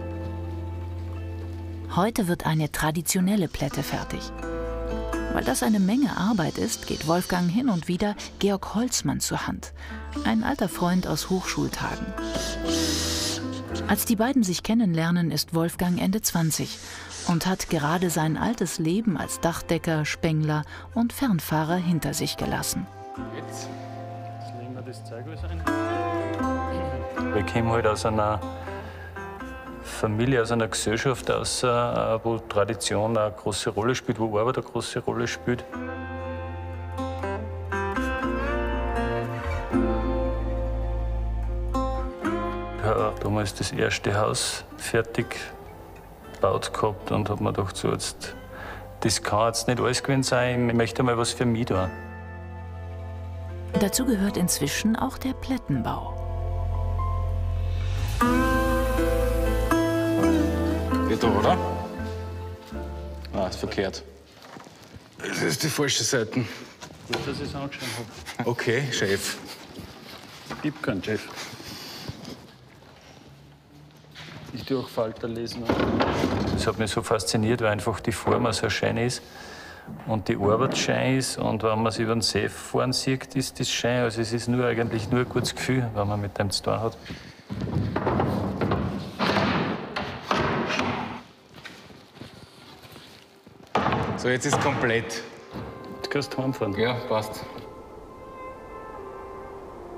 Heute wird eine traditionelle Plätte fertig. Weil das eine Menge Arbeit ist, geht Wolfgang hin und wieder Georg Holzmann zur Hand, ein alter Freund aus Hochschultagen. Als die beiden sich kennenlernen, ist Wolfgang Ende zwanzig und hat gerade sein altes Leben als Dachdecker, Spengler und Fernfahrer hinter sich gelassen. Jetzt legen wir das Zeug ein. Wir kommen halt aus einer Familie, aus einer Gesellschaft, aus, wo Tradition eine große Rolle spielt, wo Arbeit eine große Rolle spielt. Ja, damals das erste Haus fertig gebaut gehabt und habe mir gedacht, so jetzt, das kann jetzt nicht alles gewesen sein, ich möchte mal was für mich tun. Dazu gehört inzwischen auch der Plättenbau. Geht da, oder? Ah, ist verkehrt. Das ist die falsche Seite. Gut, dass ich es angeschaut habe. Okay, Chef. Gibt keinen Chef. Ich tue auch Falter lesen. Das hat mich so fasziniert, weil einfach die Form so schön ist und die Arbeit schön ist. Und wenn man es über den See fahren sieht, ist das schön. Also es ist nur, eigentlich nur ein gutes Gefühl, wenn man mit dem zu tun hat. So, jetzt ist komplett. Du kannst heimfahren. Ja, passt.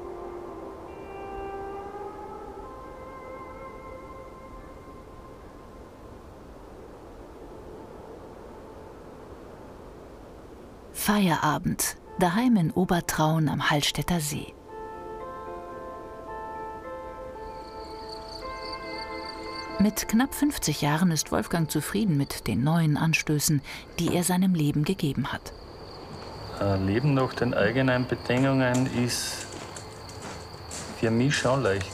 Feierabend, daheim in Obertraun am Hallstätter See. Mit knapp fünfzig Jahren ist Wolfgang zufrieden mit den neuen Anstößen, die er seinem Leben gegeben hat. Ein Leben nach den eigenen Bedingungen ist für mich schon leicht.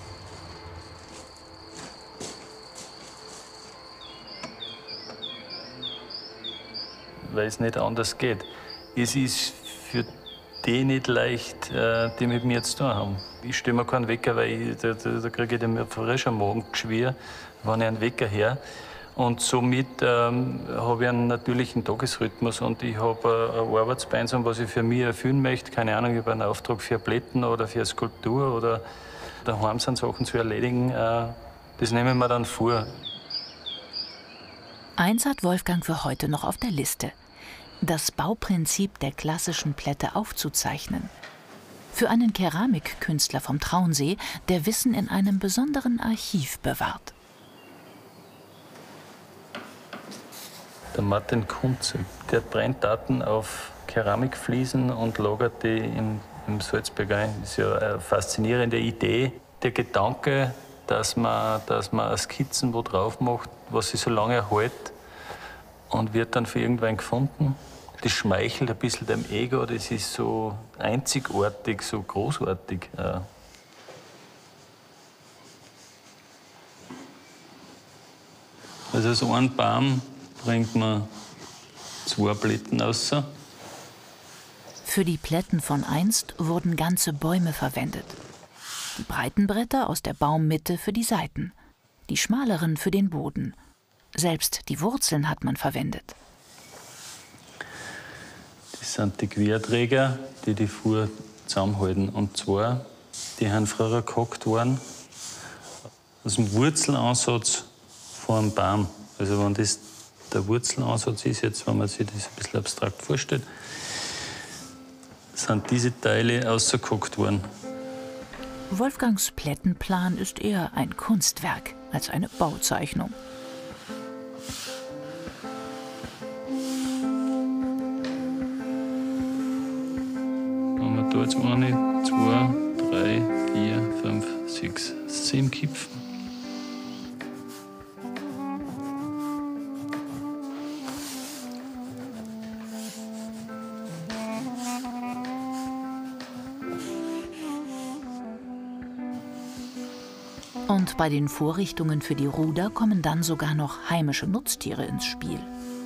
Weil es nicht anders geht. Es ist für die nicht leicht, die mit mir zu tun haben. Ich stelle mir keinen Wecker, weil ich, da, da, da kriege ich den frisch am Morgen geschwür, wenn ich einen Wecker her. Und somit ähm, habe ich einen natürlichen Tagesrhythmus und ich habe ein Arbeitspensum, was ich für mich erfüllen möchte. Keine Ahnung, ich habe einen Auftrag für Plätten oder für eine Skulptur oder daheim sind Sachen zu erledigen. Äh, das nehme ich mir dann vor. Eins hat Wolfgang für heute noch auf der Liste: das Bauprinzip der klassischen Plätte aufzuzeichnen. Für einen Keramikkünstler vom Traunsee, der Wissen in einem besonderen Archiv bewahrt. Der Martin Kunze, der brennt Daten auf Keramikfliesen und lagert die im, im Salzberg ein. Das ist ja eine faszinierende Idee. Der Gedanke, dass man, dass man Skizzen wo drauf macht, was sich so lange hält und wird dann für irgendwann gefunden. Das schmeichelt ein bisschen dem Ego, das ist so einzigartig, so großartig. Also aus einem Baum bringt man zwei Blätten raus. Für die Plätten von einst wurden ganze Bäume verwendet. Die breiten Bretter aus der Baummitte für die Seiten, die schmaleren für den Boden. Selbst die Wurzeln hat man verwendet. Das sind die Querträger, die die Fuhr zusammenhalten. Und zwar, die haben früher gehackt worden aus dem Wurzelansatz von einem Baum. Also wenn das der Wurzelansatz ist, jetzt, wenn man sich das ein bisschen abstrakt vorstellt, sind diese Teile rausgehackt worden. Wolfgangs Plättenplan ist eher ein Kunstwerk als eine Bauzeichnung. Wenn wir da jetzt eine, zwei, drei, vier, fünf, sechs, sieben Kipfen. Und bei den Vorrichtungen für die Ruder kommen dann sogar noch heimische Nutztiere ins Spiel.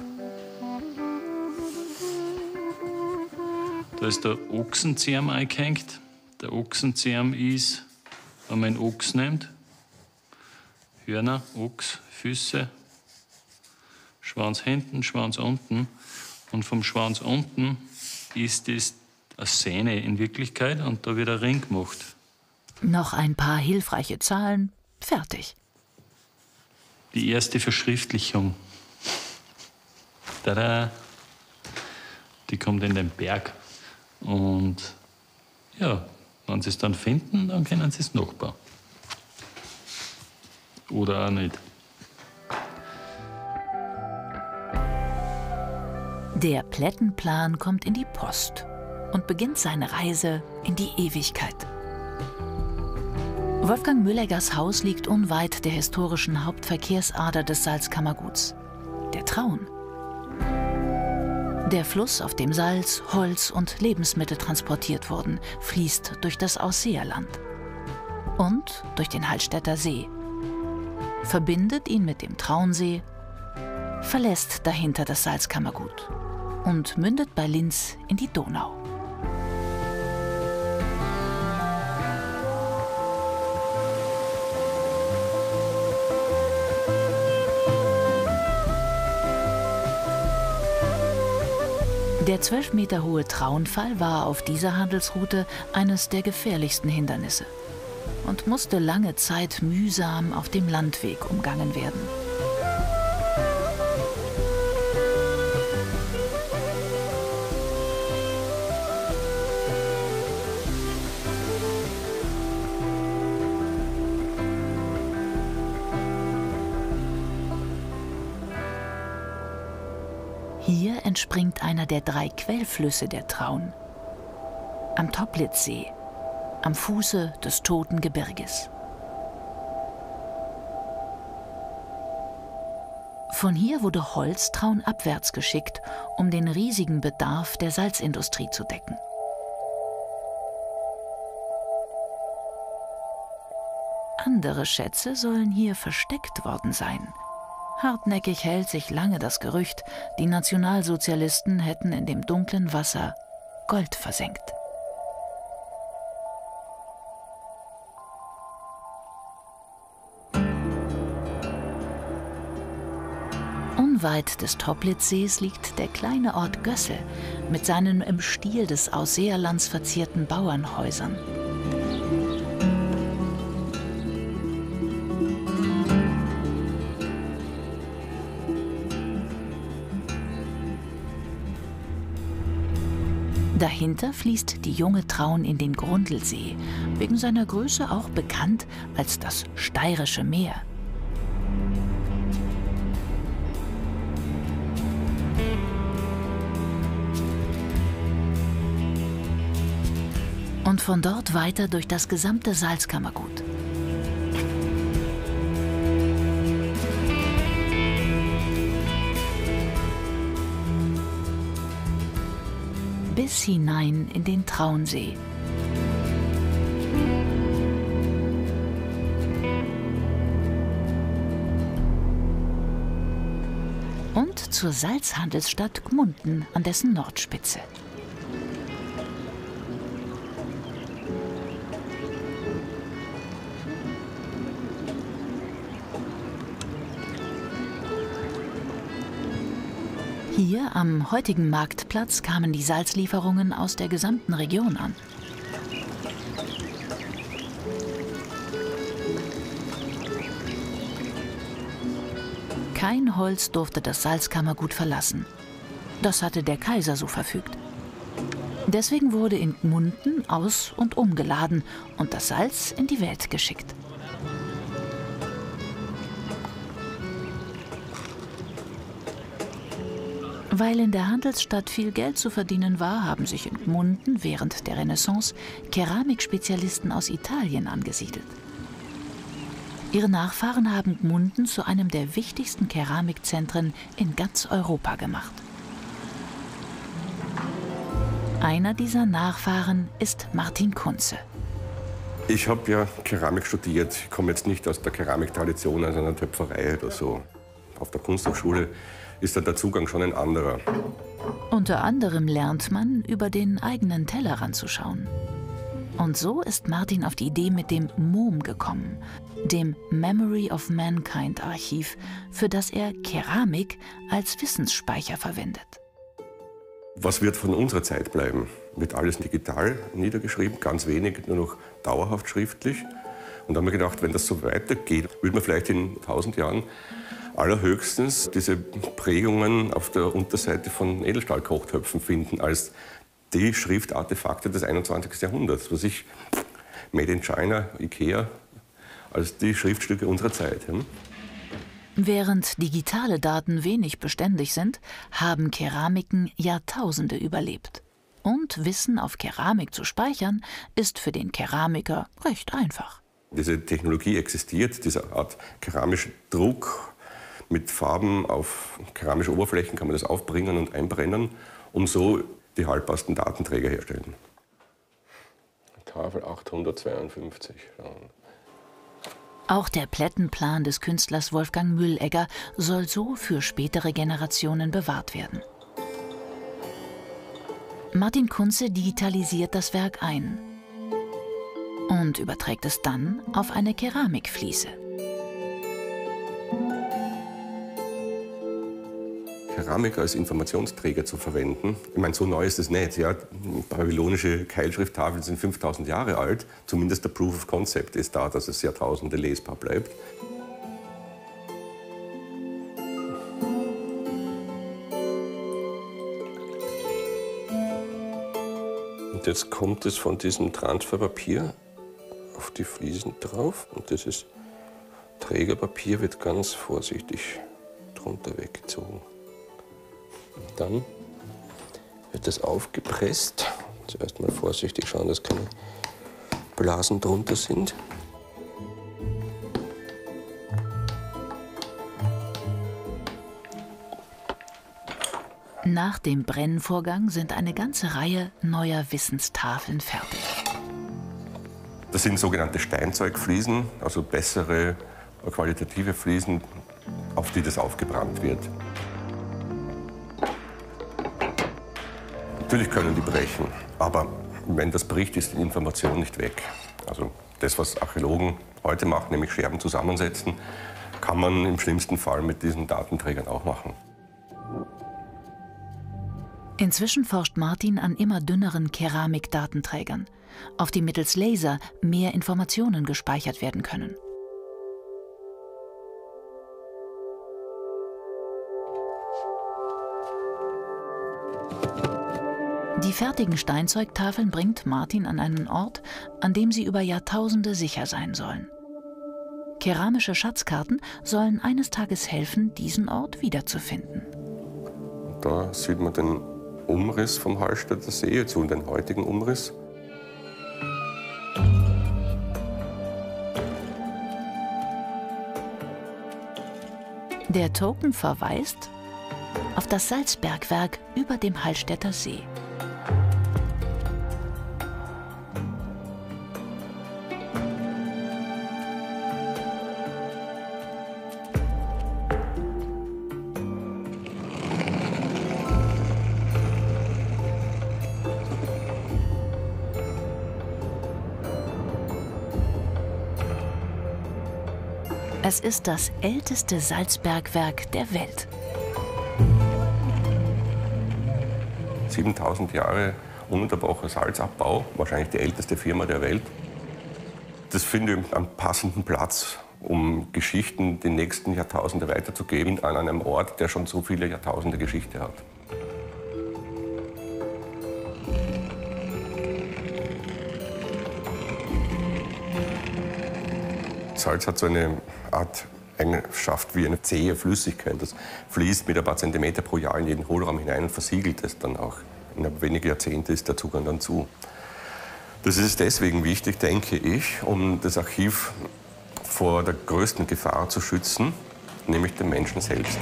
Da ist der Ochsenzirm eingehängt. Der Ochsenzirm ist, wenn man einen Ochs nimmt, Hörner, Ochs, Füße, Schwanz hinten, Schwanz unten. Und vom Schwanz unten ist das eine Sehne in Wirklichkeit und da wird ein Ring gemacht. Noch ein paar hilfreiche Zahlen, fertig. Die erste Verschriftlichung. Tada! Die kommt in den Berg. Und ja, wenn sie es dann finden, dann können sie es nachbauen. Oder auch nicht. Der Plättenplan kommt in die Post und beginnt seine Reise in die Ewigkeit. Wolfgang Mülleggers Haus liegt unweit der historischen Hauptverkehrsader des Salzkammerguts, der Traun. Der Fluss, auf dem Salz, Holz und Lebensmittel transportiert wurden, fließt durch das Ausseerland und durch den Hallstätter See, verbindet ihn mit dem Traunsee, verlässt dahinter das Salzkammergut und mündet bei Linz in die Donau. Der zwölf Meter hohe Traunfall war auf dieser Handelsroute eines der gefährlichsten Hindernisse und musste lange Zeit mühsam auf dem Landweg umgangen werden. Hier entspringt einer der drei Quellflüsse der Traun. Am Toplitzsee, am Fuße des Toten Gebirges. Von hier wurde Holz traunabwärts geschickt, um den riesigen Bedarf der Salzindustrie zu decken. Andere Schätze sollen hier versteckt worden sein. Hartnäckig hält sich lange das Gerücht, die Nationalsozialisten hätten in dem dunklen Wasser Gold versenkt. Unweit des Toplitzsees liegt der kleine Ort Gössel mit seinen im Stil des Ausseerlands verzierten Bauernhäusern. Dahinter fließt die junge Traun in den Grundlsee, wegen seiner Größe auch bekannt als das Steirische Meer. Und von dort weiter durch das gesamte Salzkammergut. Bis hinein in den Traunsee. Und zur Salzhandelsstadt Gmunden an dessen Nordspitze. Hier am heutigen Marktplatz kamen die Salzlieferungen aus der gesamten Region an. Kein Holz durfte das Salzkammergut verlassen. Das hatte der Kaiser so verfügt. Deswegen wurde in Gmunden aus- und umgeladen und das Salz in die Welt geschickt. Weil in der Handelsstadt viel Geld zu verdienen war, haben sich in Gmunden während der Renaissance Keramikspezialisten aus Italien angesiedelt. Ihre Nachfahren haben Gmunden zu einem der wichtigsten Keramikzentren in ganz Europa gemacht. Einer dieser Nachfahren ist Martin Kunze. Ich habe ja Keramik studiert. Ich komme jetzt nicht aus der Keramiktradition, also einer Töpferei oder so. Auf der Kunsthochschule ist da der Zugang schon ein anderer. Unter anderem lernt man, über den eigenen Tellerrand zu schauen. Und so ist Martin auf die Idee mit dem M O M gekommen, dem Memory of Mankind Archiv, für das er Keramik als Wissensspeicher verwendet. Was wird von unserer Zeit bleiben? Wird alles digital niedergeschrieben, ganz wenig nur noch dauerhaft schriftlich. Und da haben wir gedacht, wenn das so weitergeht, würde man vielleicht in tausend Jahren allerhöchstens diese Prägungen auf der Unterseite von Edelstahlkochtöpfen finden als die Schriftartefakte des einundzwanzigsten Jahrhunderts, was ich Made in China, Ikea, als die Schriftstücke unserer Zeit. Hm? Während digitale Daten wenig beständig sind, haben Keramiken Jahrtausende überlebt. Und Wissen auf Keramik zu speichern, ist für den Keramiker recht einfach. Diese Technologie existiert, diese Art keramischer Druck. Mit Farben auf keramische Oberflächen kann man das aufbringen und einbrennen und so die haltbarsten Datenträger herstellen. Tafel achthundertzweiundfünfzig. Auch der Plättenplan des Künstlers Wolfgang Müllegger soll so für spätere Generationen bewahrt werden. Martin Kunze digitalisiert das Werk ein und überträgt es dann auf eine Keramikfliese. Keramik als Informationsträger zu verwenden. Ich meine, so neu ist es nicht. Ja? Babylonische Keilschrifttafeln sind fünftausend Jahre alt. Zumindest der Proof of Concept ist da, dass es Jahrtausende lesbar bleibt. Und jetzt kommt es von diesem Transferpapier auf die Fliesen drauf. Und dieses Trägerpapier wird ganz vorsichtig drunter weggezogen. Dann wird das aufgepresst. Zuerst mal vorsichtig schauen, dass keine Blasen drunter sind. Nach dem Brennvorgang sind eine ganze Reihe neuer Wissenstafeln fertig. Das sind sogenannte Steinzeugfliesen, also bessere, qualitative Fliesen, auf die das aufgebrannt wird. Natürlich können die brechen, aber wenn das bricht, ist die Information nicht weg. Also das, was Archäologen heute machen, nämlich Scherben zusammensetzen, kann man im schlimmsten Fall mit diesen Datenträgern auch machen. Inzwischen forscht Martin an immer dünneren Keramikdatenträgern, auf die mittels Laser mehr Informationen gespeichert werden können. Die fertigen Steinzeugtafeln bringt Martin an einen Ort, an dem sie über Jahrtausende sicher sein sollen. Keramische Schatzkarten sollen eines Tages helfen, diesen Ort wiederzufinden. Da sieht man den Umriss vom Hallstätter See, jetzt und den heutigen Umriss. Der Token verweist auf das Salzbergwerk über dem Hallstätter See. Es ist das älteste Salzbergwerk der Welt. siebentausend Jahre ununterbrochener Salzabbau, wahrscheinlich die älteste Firma der Welt. Das finde ich einen passenden Platz, um Geschichten die nächsten Jahrtausende weiterzugeben an einem Ort, der schon so viele Jahrtausende Geschichte hat. Salz hat so eine Art Eigenschaft wie eine zähe Flüssigkeit. Das fließt mit ein paar Zentimeter pro Jahr in jeden Hohlraum hinein und versiegelt es dann auch. In wenigen Jahrzehnten ist der Zugang dann zu. Das ist deswegen wichtig, denke ich, um das Archiv vor der größten Gefahr zu schützen, nämlich dem Menschen selbst.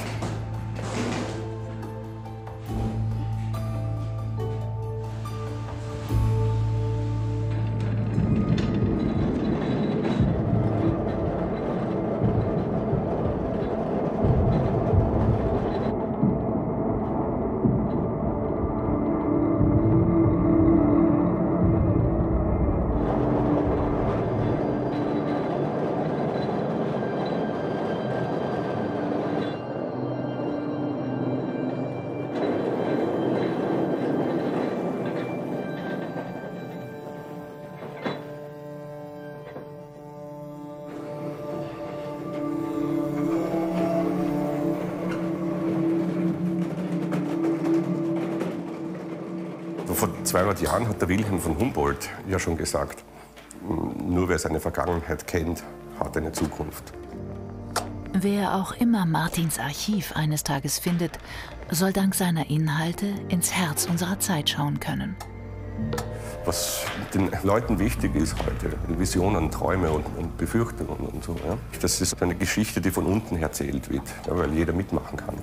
Vor zweihundert Jahren hat der Wilhelm von Humboldt ja schon gesagt, nur wer seine Vergangenheit kennt, hat eine Zukunft. Wer auch immer Martins Archiv eines Tages findet, soll dank seiner Inhalte ins Herz unserer Zeit schauen können. Was den Leuten wichtig ist heute, Visionen, Träume und, und Befürchtungen und so. Ja? Das ist eine Geschichte, die von unten erzählt wird, ja, weil jeder mitmachen kann.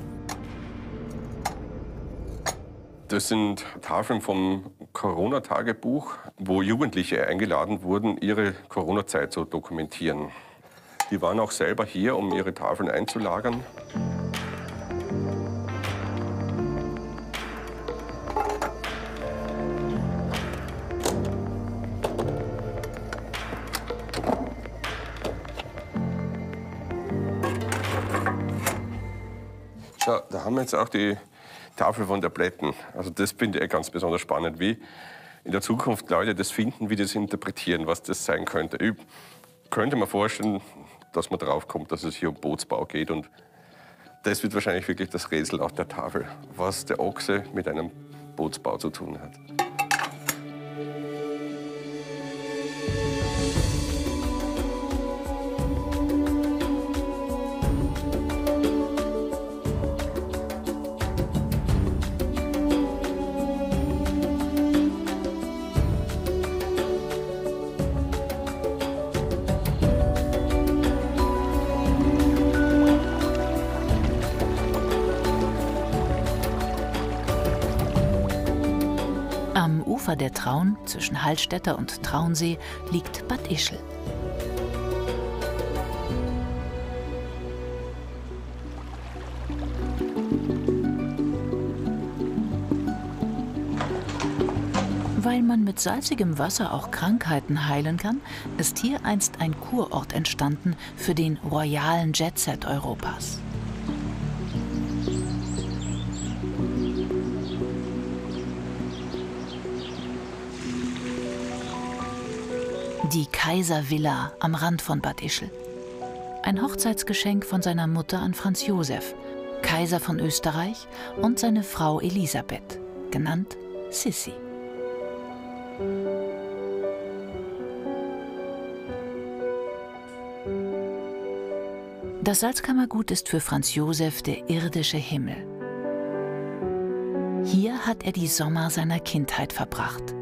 Das sind Tafeln vom Corona-Tagebuch, wo Jugendliche eingeladen wurden, ihre Corona-Zeit zu dokumentieren. Die waren auch selber hier, um ihre Tafeln einzulagern. So, da haben wir jetzt auch die Tafel von der Plätten. Also das finde ich ganz besonders spannend, wie in der Zukunft Leute das finden, wie das interpretieren, was das sein könnte. Ich könnte mir vorstellen, dass man drauf kommt, dass es hier um Bootsbau geht. Und das wird wahrscheinlich wirklich das Rätsel auf der Tafel, was der Ochse mit einem Bootsbau zu tun hat. Ufer der Traun zwischen Hallstätter und Traunsee liegt Bad Ischl. Weil man mit salzigem Wasser auch Krankheiten heilen kann, ist hier einst ein Kurort entstanden für den royalen Jetset Europas. Die Kaiservilla am Rand von Bad Ischl. Ein Hochzeitsgeschenk von seiner Mutter an Franz Josef, Kaiser von Österreich, und seine Frau Elisabeth, genannt Sissi. Das Salzkammergut ist für Franz Josef der irdische Himmel. Hier hat er die Sommer seiner Kindheit verbracht.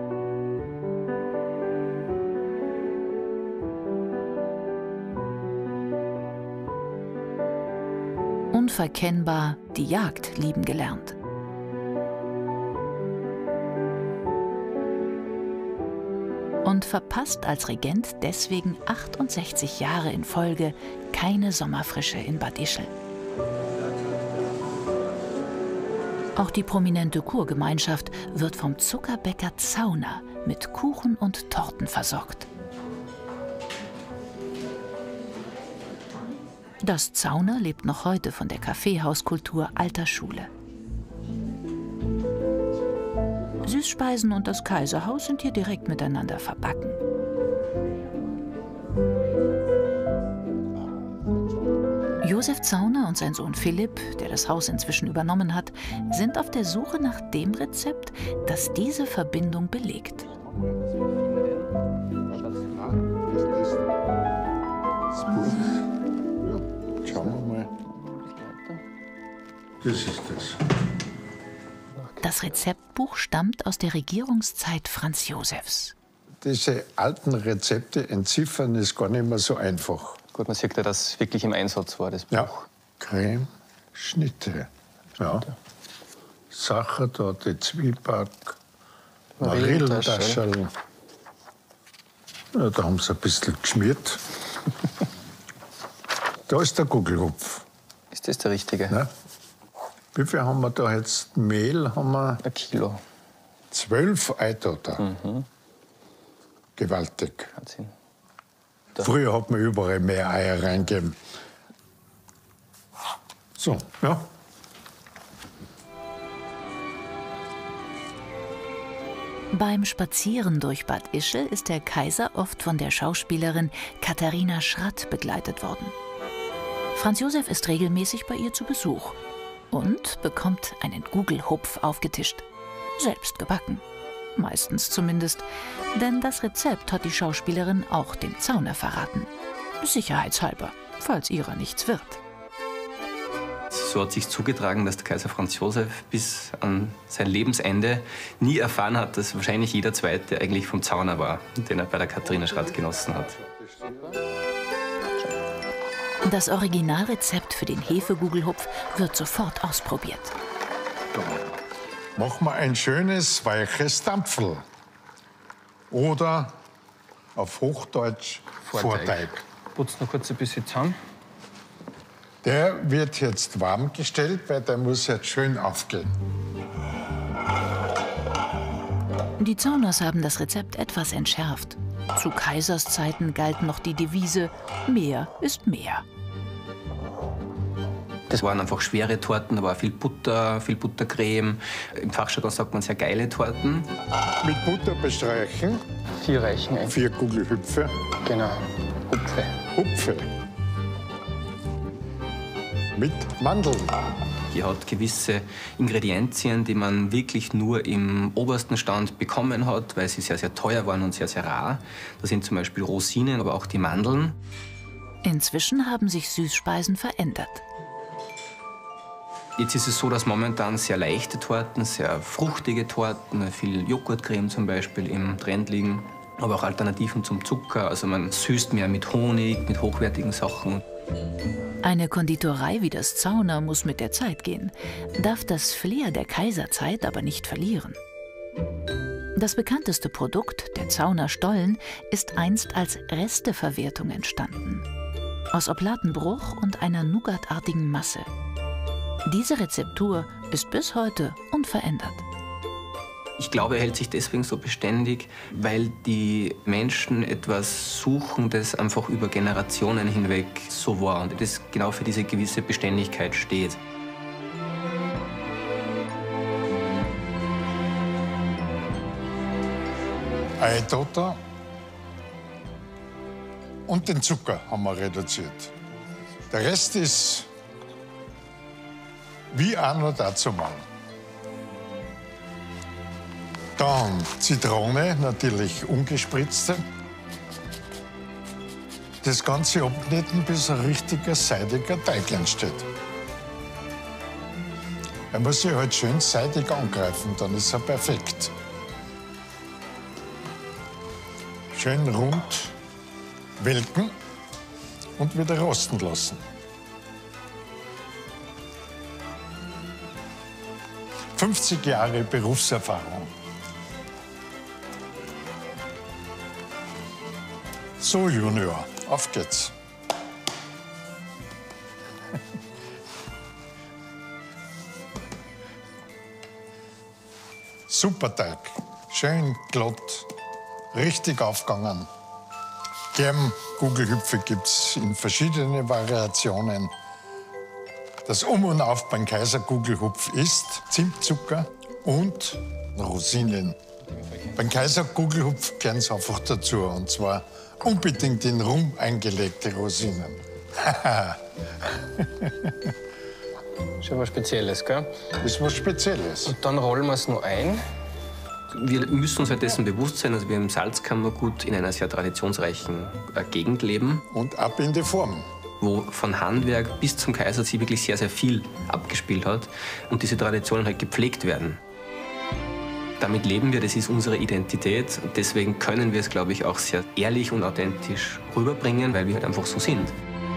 Unverkennbar die Jagd lieben gelernt. Und verpasst als Regent deswegen achtundsechzig Jahre in Folge keine Sommerfrische in Bad Ischl. Auch die prominente Kurgemeinschaft wird vom Zuckerbäcker Zauner mit Kuchen und Torten versorgt. Das Zauner lebt noch heute von der Kaffeehauskultur alter Schule. Süßspeisen und das Kaiserhaus sind hier direkt miteinander verbacken. Josef Zauner und sein Sohn Philipp, der das Haus inzwischen übernommen hat, sind auf der Suche nach dem Rezept, das diese Verbindung belegt. Schauen wir mal. Das ist das. Das Rezeptbuch stammt aus der Regierungszeit Franz Josefs. Diese alten Rezepte entziffern ist gar nicht mehr so einfach. Gut, man sieht ja, dass es wirklich im Einsatz war, das Buch. Ja, Creme, Schnitte, ja. Sachertorte, Zwieback, Marillentascherl. Ja, da haben sie ein bisschen geschmiert. Da ist der Gugelhupf. Ist das der richtige? Ja. Wie viel haben wir da jetzt? Mehl haben wir? Ein Kilo. Zwölf Eitoter. Mhm. Gewaltig. Wahnsinn. Früher hat man überall mehr Eier reingegeben. So, ja. Beim Spazieren durch Bad Ischl ist der Kaiser oft von der Schauspielerin Katharina Schratt begleitet worden. Franz Josef ist regelmäßig bei ihr zu Besuch und bekommt einen Gugelhupf aufgetischt. Selbst gebacken. Meistens zumindest. Denn das Rezept hat die Schauspielerin auch dem Zauner verraten. Sicherheitshalber, falls ihrer nichts wird. So hat sich zugetragen, dass der Kaiser Franz Josef bis an sein Lebensende nie erfahren hat, dass wahrscheinlich jeder Zweite eigentlich vom Zauner war, den er bei der Katharina Schratt genossen hat. Das Originalrezept für den Hefegugelhupf wird sofort ausprobiert. Machen wir ein schönes, weiches Dampfel. Oder auf Hochdeutsch Vorteig. Vorteig. Putzt noch kurz ein bisschen zusammen. Der wird jetzt warm gestellt, weil der muss jetzt schön aufgehen. Die Zauners haben das Rezept etwas entschärft. Zu Kaisers Zeiten galt noch die Devise, mehr ist mehr. Das waren einfach schwere Torten, da war viel Butter, viel Buttercreme. Im Fachjargon sagt man sehr geile Torten. Mit Butter bestreichen. Vier reichen ein. Vier Gugelhüpfe. Genau, Hupfe. Hupfe. Mit Mandeln. Die hat gewisse Ingredienzien, die man wirklich nur im obersten Stand bekommen hat, weil sie sehr, sehr teuer waren und sehr, sehr rar. Das sind zum Beispiel Rosinen, aber auch die Mandeln. Inzwischen haben sich Süßspeisen verändert. Jetzt ist es so, dass momentan sehr leichte Torten, sehr fruchtige Torten, viel Joghurtcreme zum Beispiel im Trend liegen, aber auch Alternativen zum Zucker. Also man süßt mehr mit Honig, mit hochwertigen Sachen. Eine Konditorei wie das Zauner muss mit der Zeit gehen, darf das Flair der Kaiserzeit aber nicht verlieren. Das bekannteste Produkt, der Zauner Stollen, ist einst als Resteverwertung entstanden. Aus Oblatenbruch und einer nougatartigen Masse. Diese Rezeptur ist bis heute unverändert. Ich glaube, er hält sich deswegen so beständig, weil die Menschen etwas suchen, das einfach über Generationen hinweg so war und das genau für diese gewisse Beständigkeit steht. Eitoter und den Zucker haben wir reduziert. Der Rest ist wie auch noch dazu mal. Dann Zitrone, natürlich ungespritzte. Das Ganze abkneten, bis ein richtiger seidiger Teig entsteht. Er muss sich halt schön seidig angreifen, dann ist er perfekt. Schön rund welken und wieder rosten lassen. fünfzig Jahre Berufserfahrung. So, Junior, auf geht's. Super Teig, schön glatt, richtig aufgegangen. Germkugelhüpfe gibt es in verschiedenen Variationen. Das Um und Auf beim Kaiserkugelhupf ist Zimtzucker und Rosinen. Beim Kaiserkugelhupf gehören sie einfach dazu, und zwar unbedingt in Rum eingelegte Rosinen. Schon was Spezielles, gell? Das ist was Spezielles. Und dann rollen wir es noch ein. Wir müssen uns halt dessen bewusst sein, dass wir im Salzkammergut in einer sehr traditionsreichen Gegend leben. Und ab in die Form. Wo von Handwerk bis zum Kaiser sich wirklich sehr, sehr viel abgespielt hat und diese Traditionen halt gepflegt werden. Damit leben wir, das ist unsere Identität und deswegen können wir es, glaube ich, auch sehr ehrlich und authentisch rüberbringen, weil wir halt einfach so sind.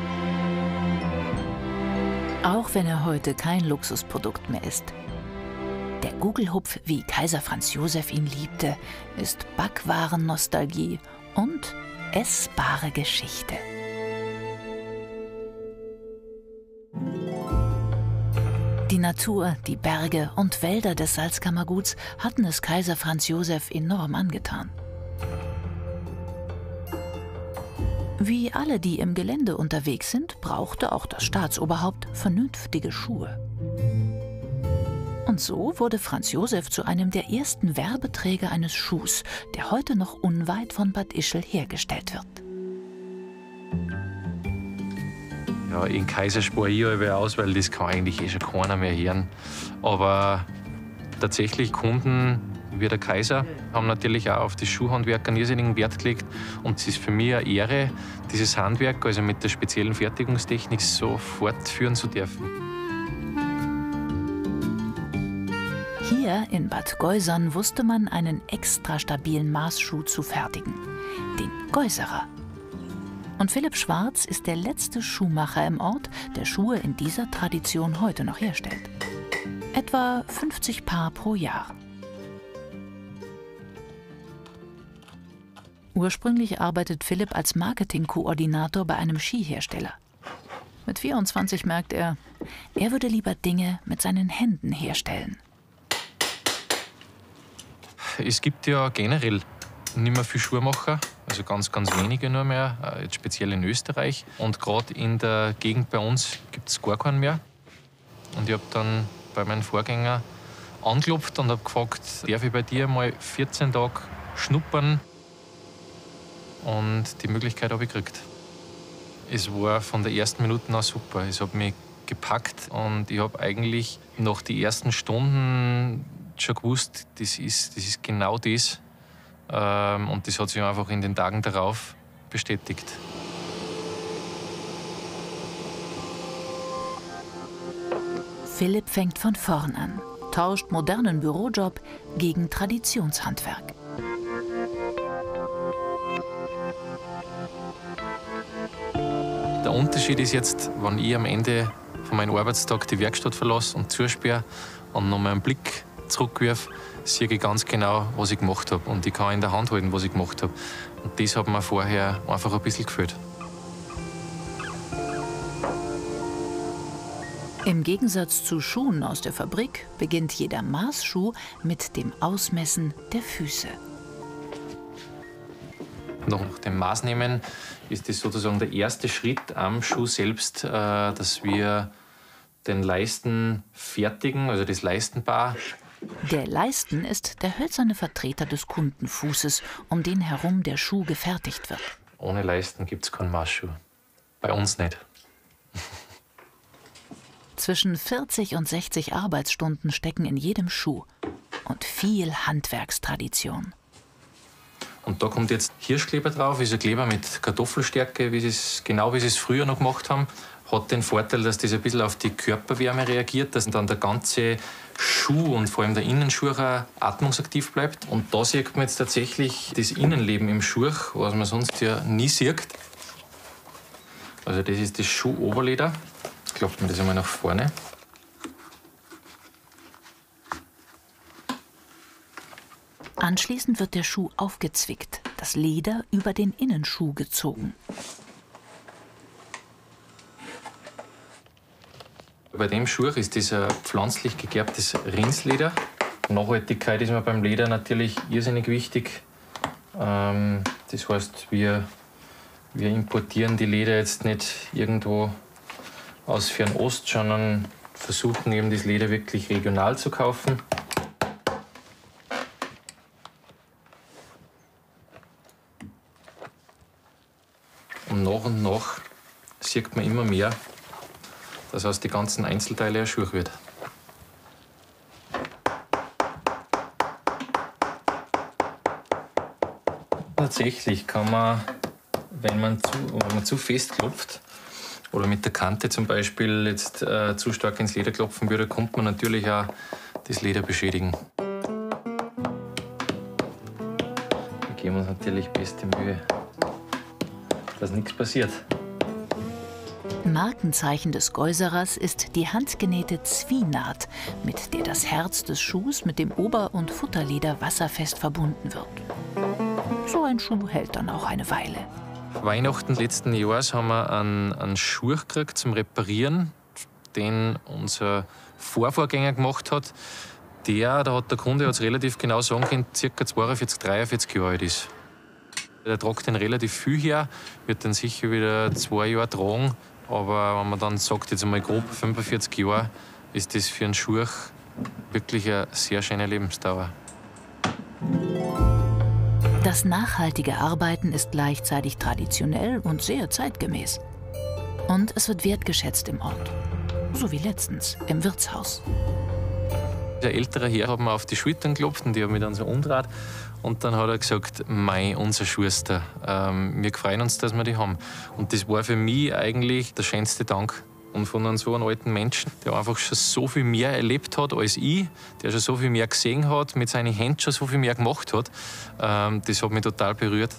Auch wenn er heute kein Luxusprodukt mehr ist. Der Gugelhupf, wie Kaiser Franz Josef ihn liebte, ist Backwaren-Nostalgie und essbare Geschichte. Die Natur, die Berge und Wälder des Salzkammerguts hatten es Kaiser Franz Josef enorm angetan. Wie alle, die im Gelände unterwegs sind, brauchte auch das Staatsoberhaupt vernünftige Schuhe. Und so wurde Franz Josef zu einem der ersten Werbeträger eines Schuhs, der heute noch unweit von Bad Ischl hergestellt wird. Ja, in Kaiser spare ich alle aus, weil das kann eigentlich eh schon keiner mehr hören. Aber tatsächlich Kunden wie der Kaiser haben natürlich auch auf das Schuhhandwerk einen irrsinnigen Wert gelegt. Und es ist für mich eine Ehre, dieses Handwerk, also mit der speziellen Fertigungstechnik, so fortführen zu dürfen. Hier in Bad Geusern wusste man, einen extra stabilen Maßschuh zu fertigen, den Geuserer. Und Philipp Schwarz ist der letzte Schuhmacher im Ort, der Schuhe in dieser Tradition heute noch herstellt. Etwa fünfzig Paar pro Jahr. Ursprünglich arbeitet Philipp als Marketingkoordinator bei einem Skihersteller. Mit vierundzwanzig merkt er, er würde lieber Dinge mit seinen Händen herstellen. Es gibt ja generell nicht mehr viele Schuhmacher, also ganz, ganz wenige nur mehr, jetzt speziell in Österreich. Und gerade in der Gegend bei uns gibt es gar keinen mehr. Und ich habe dann bei meinem Vorgänger angeklopft und habe gefragt, darf ich bei dir mal vierzehn Tage schnuppern? Und die Möglichkeit habe ich gekriegt. Es war von der ersten Minute an super. Es hat mich gepackt und ich habe eigentlich nach den ersten Stunden schon gewusst, das ist, das ist genau das. Und das hat sich einfach in den Tagen darauf bestätigt. Philipp fängt von vorn an, tauscht modernen Bürojob gegen Traditionshandwerk. Der Unterschied ist jetzt, wenn ich am Ende von meinem Arbeitstag die Werkstatt verlasse und zusperre und noch mal einen Blick zurückwerfe, sehe ich ganz genau, was ich gemacht habe. Und ich kann in der Hand halten, was ich gemacht habe. Und das hat mir vorher einfach ein bisschen gefehlt. Im Gegensatz zu Schuhen aus der Fabrik beginnt jeder Maßschuh mit dem Ausmessen der Füße. Nach dem Maßnehmen ist das sozusagen der erste Schritt am Schuh selbst, dass wir den Leisten fertigen, also das Leistenpaar. Der Leisten ist der hölzerne Vertreter des Kundenfußes, um den herum der Schuh gefertigt wird. Ohne Leisten gibt es keinen Maßschuh. Bei uns nicht. Zwischen vierzig und sechzig Arbeitsstunden stecken in jedem Schuh und viel Handwerkstradition. Und da kommt jetzt Hirschkleber drauf, ist ein Kleber mit Kartoffelstärke, wie es, genau wie sie es früher noch gemacht haben. Hat den Vorteil, dass das ein bisschen auf die Körperwärme reagiert, dass dann der ganze Schuh und vor allem der Innenschuh auch atmungsaktiv bleibt. Und da sieht man jetzt tatsächlich das Innenleben im Schuh, was man sonst ja nie sieht. Also das ist das Schuhoberleder. Jetzt klappt man das einmal nach vorne. Anschließend wird der Schuh aufgezwickt, das Leder über den Innenschuh gezogen. Bei dem Schuh ist das ein pflanzlich gegerbtes Rindsleder. Nachhaltigkeit ist mir beim Leder natürlich irrsinnig wichtig. Ähm, das heißt, wir, wir importieren die Leder jetzt nicht irgendwo aus Fernost, sondern versuchen eben das Leder wirklich regional zu kaufen. Und nach und nach sieht man immer mehr, dass aus den ganzen Einzelteilen ein Schuh wird. Tatsächlich kann man, wenn man zu, wenn man zu fest klopft oder mit der Kante zum Beispiel jetzt äh, zu stark ins Leder klopfen würde, kommt man natürlich auch das Leder beschädigen. Wir geben uns natürlich beste Mühe, dass nichts passiert. Markenzeichen des Geuserers ist die handgenähte Zwienaht, mit der das Herz des Schuhs mit dem Ober- und Futterleder wasserfest verbunden wird. So ein Schuh hält dann auch eine Weile. Weihnachten letzten Jahres haben wir einen, einen Schuh gekriegt zum Reparieren, den unser Vorvorgänger gemacht hat. Der, da hat der Kunde jetzt relativ genau sagen können, ca. zweiundvierzig, dreiundvierzig Jahre alt ist. Der tragt den relativ viel her, wird dann sicher wieder zwei Jahre tragen. Aber wenn man dann sagt, jetzt einmal grob fünfundvierzig Jahre, ist das für einen Schuh wirklich eine sehr schöne Lebensdauer. Das nachhaltige Arbeiten ist gleichzeitig traditionell und sehr zeitgemäß. Und es wird wertgeschätzt im Ort. So wie letztens im Wirtshaus. Der ältere Herr hat mir auf die Schultern geklopft und ich habe mich dann so umgedreht. Und dann hat er gesagt, mei, unser Schuster, ähm, wir freuen uns, dass wir die haben. Und das war für mich eigentlich der schönste Dank. Und von einem so einem alten Menschen, der einfach schon so viel mehr erlebt hat als ich, der schon so viel mehr gesehen hat, mit seinen Händen schon so viel mehr gemacht hat, ähm, das hat mich total berührt.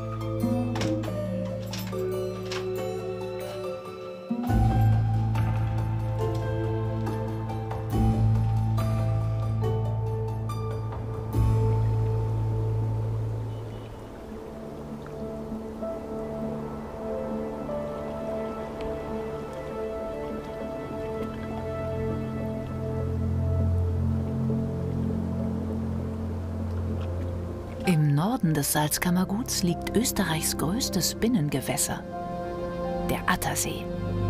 Im Norden des Salzkammerguts liegt Österreichs größtes Binnengewässer, der Attersee.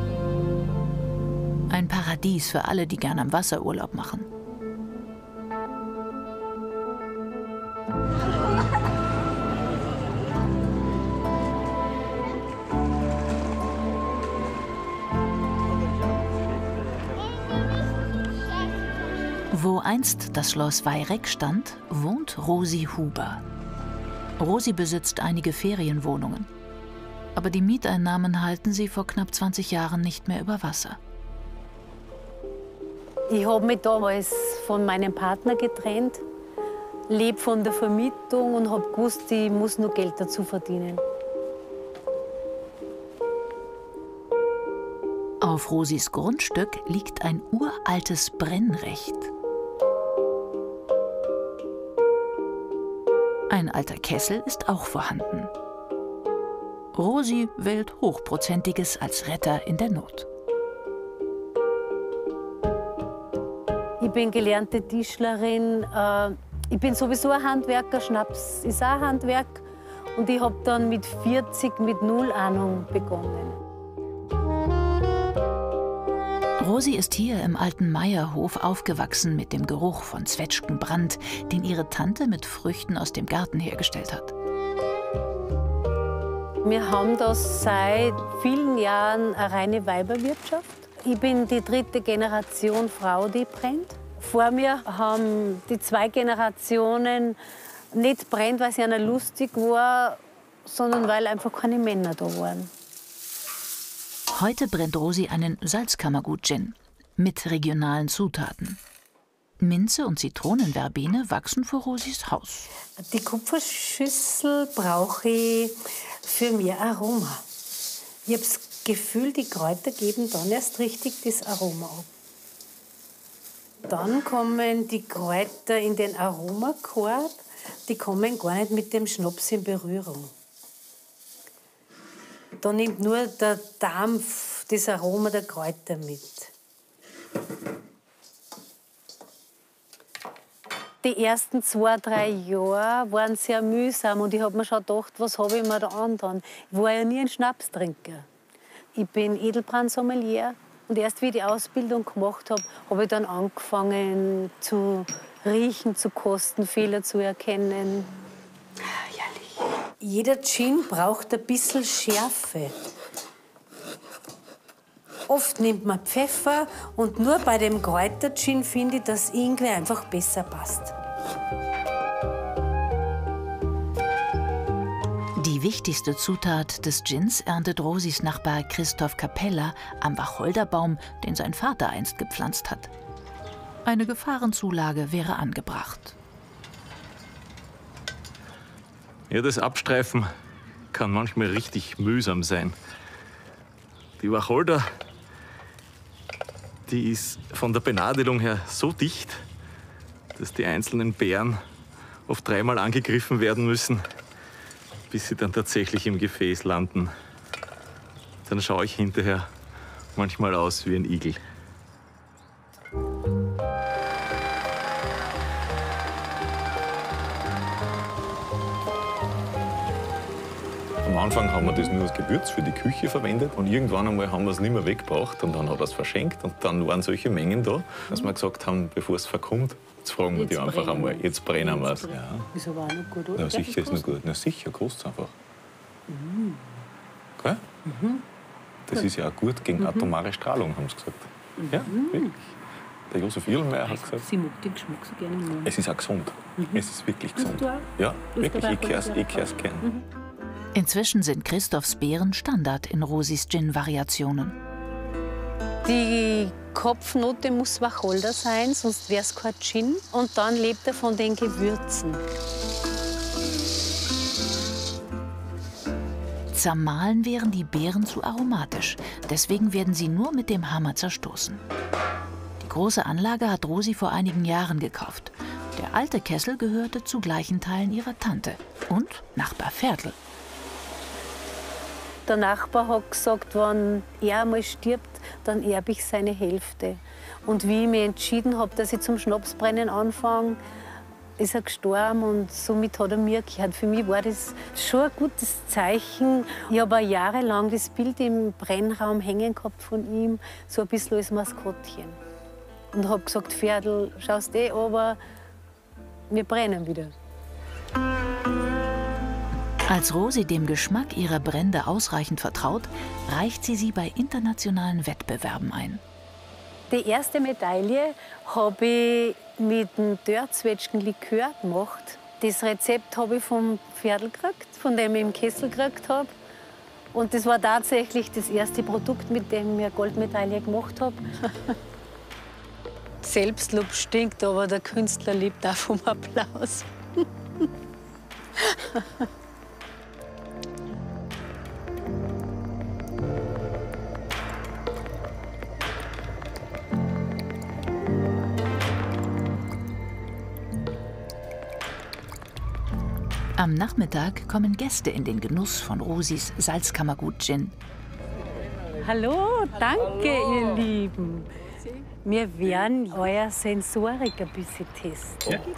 Ein Paradies für alle, die gern am Wasser Urlaub machen. Wo einst das Schloss Weyreck stand, wohnt Rosi Huber. Rosi besitzt einige Ferienwohnungen. Aber die Mieteinnahmen halten sie vor knapp zwanzig Jahren nicht mehr über Wasser. Ich habe mich damals von meinem Partner getrennt, lebe von der Vermietung und habe gewusst, ich muss noch Geld dazu verdienen. Auf Rosis Grundstück liegt ein uraltes Brennrecht. Ein alter Kessel ist auch vorhanden. Rosi wählt Hochprozentiges als Retter in der Not. Ich bin gelernte Tischlerin. Ich bin sowieso ein Handwerker. Schnaps ist auch ein Handwerk. Und ich habe dann mit vierzig mit null Ahnung begonnen. Rosi ist hier im alten Meierhof aufgewachsen mit dem Geruch von Zwetschgenbrand, den ihre Tante mit Früchten aus dem Garten hergestellt hat. Wir haben da seit vielen Jahren eine reine Weiberwirtschaft. Ich bin die dritte Generation Frau, die brennt. Vor mir haben die zwei Generationen nicht brennt, weil es ihnen lustig war, sondern weil einfach keine Männer da waren. Heute brennt Rosi einen Salzkammergut-Gin mit regionalen Zutaten. Minze und Zitronenverbene wachsen vor Rosis Haus. Die Kupferschüssel brauche ich für mehr Aroma. Ich habe das Gefühl, die Kräuter geben dann erst richtig das Aroma ab. Dann kommen die Kräuter in den Aromakorb. Die kommen gar nicht mit dem Schnaps in Berührung. Da nimmt nur der Dampf das Aroma der Kräuter mit. Die ersten zwei, drei Jahre waren sehr mühsam und ich habe mir schon gedacht, was habe ich mir da angetan. Ich war ja nie ein Schnapstrinker. Ich bin Edelbrand-Sommelier und erst wie ich die Ausbildung gemacht habe, habe ich dann angefangen zu riechen, zu kosten, Fehler zu erkennen. Jeder Gin braucht ein bisschen Schärfe. Oft nimmt man Pfeffer und nur bei dem Kräutergin finde ich, dass Ingwer einfach besser passt. Die wichtigste Zutat des Gins erntet Rosis Nachbar Christoph Capella am Wacholderbaum, den sein Vater einst gepflanzt hat. Eine Gefahrenzulage wäre angebracht. Ja, das Abstreifen kann manchmal richtig mühsam sein. Die Wacholder, die ist von der Benadelung her so dicht, dass die einzelnen Beeren oft dreimal angegriffen werden müssen, bis sie dann tatsächlich im Gefäß landen. Dann schaue ich hinterher manchmal aus wie ein Igel. Am Anfang haben wir das nur als Gewürz für die Küche verwendet und irgendwann einmal haben wir es nicht mehr weggebracht und dann hat er es verschenkt und dann waren solche Mengen da, dass wir gesagt haben, bevor es verkommt, jetzt fragen wir die einfach einmal, jetzt brennen wir es. Ja. Ist aber auch noch gut, oder? Na, sicher ist noch gut. Na sicher, kostet es einfach. Mhm. Gell? Mhm. Das ist ja auch gut gegen Mhm. atomare Strahlung, haben sie gesagt. Mhm. Ja, wirklich. Der Josef Irlmeier hat gesagt, Sie mag den Geschmack so gerne nehmen. es ist auch gesund. Mhm. Es ist wirklich Tust gesund. du auch? Ja, Tust wirklich, du ich auch kehr's, voll ich kehr's gern. Mhm. Inzwischen sind Christophs Beeren Standard in Rosis Gin-Variationen. Die Kopfnote muss Wacholder sein, sonst wäre es kein Gin. Und dann lebt er von den Gewürzen. Zermahlen wären die Beeren zu aromatisch. Deswegen werden sie nur mit dem Hammer zerstoßen. Die große Anlage hat Rosi vor einigen Jahren gekauft. Der alte Kessel gehörte zu gleichen Teilen ihrer Tante und Nachbar Ferdl. Der Nachbar hat gesagt, wenn er einmal stirbt, dann erbe ich seine Hälfte. Und wie ich mich entschieden habe, dass ich zum Schnapsbrennen anfange, ist er gestorben und somit hat er mir gehört. Für mich war das schon ein gutes Zeichen. Ich habe jahrelang das Bild im Brennraum hängen gehabt von ihm, so ein bisschen als Maskottchen. Und habe gesagt, Ferdl, schaust eh, aber wir brennen wieder. Als Rosi dem Geschmack ihrer Brände ausreichend vertraut, reicht sie sie bei internationalen Wettbewerben ein. Die erste Medaille habe ich mit einem Dörrzwetschgenlikör gemacht. Das Rezept habe ich vom Ferdl gekriegt, von dem ich im Kessel gekriegt habe. Und das war tatsächlich das erste Produkt, mit dem ich eine Goldmedaille gemacht habe. Selbstlob stinkt, aber der Künstler lebt auch vom Applaus. Am Nachmittag kommen Gäste in den Genuss von Rosis Salzkammergut-Gin. Hallo, danke, ihr Lieben. Wir werden euer Sensorik ein bisschen testen. Ja.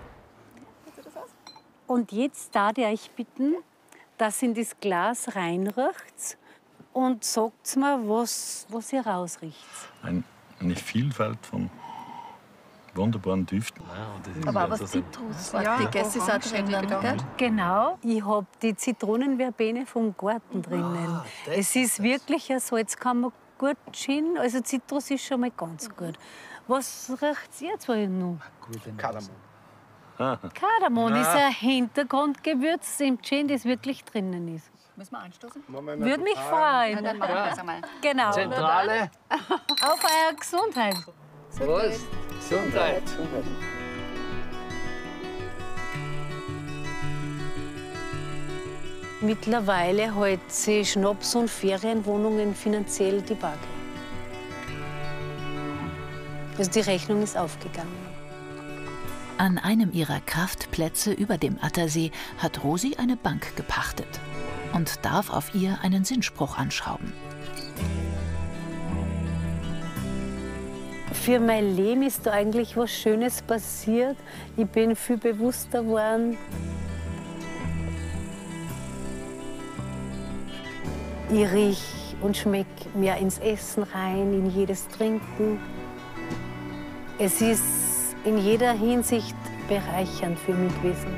Und jetzt darf ich euch bitten, dass ihr in das Glas reinriecht und sagt mir, was, was ihr rausriecht. Ein, eine Vielfalt von wunderbaren Düften. Aber auch was Zitrusartiges ist auch drinnen, gell? Genau. Ich habe die Zitronenverbene vom Garten drinnen. Ah, es ist wirklich ein Salzkammergut-Gin, also Zitrus ist schon mal ganz gut. Was riecht ihr zwei noch? Kardamom. Kardamom ist Na. ein Hintergrundgewürz im Gin, das wirklich drinnen ist. Müssen wir anstoßen? Würde mich freuen. Ja, dann machen wir das einmal. Genau. Zentrale. Auf eure Gesundheit. Prost. Gesundheit. Mittlerweile hält sie Schnaps- und Ferienwohnungen finanziell die Waage. Also die Rechnung ist aufgegangen. An einem ihrer Kraftplätze über dem Attersee hat Rosi eine Bank gepachtet und darf auf ihr einen Sinnspruch anschrauben. Für mein Leben ist da eigentlich was Schönes passiert. Ich bin viel bewusster geworden. Ich riech und schmeck mehr ins Essen rein, in jedes Trinken. Es ist in jeder Hinsicht bereichernd für mich gewesen.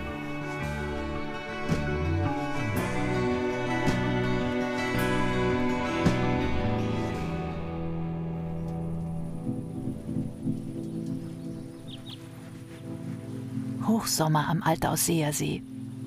Hochsommer am Altausseer See.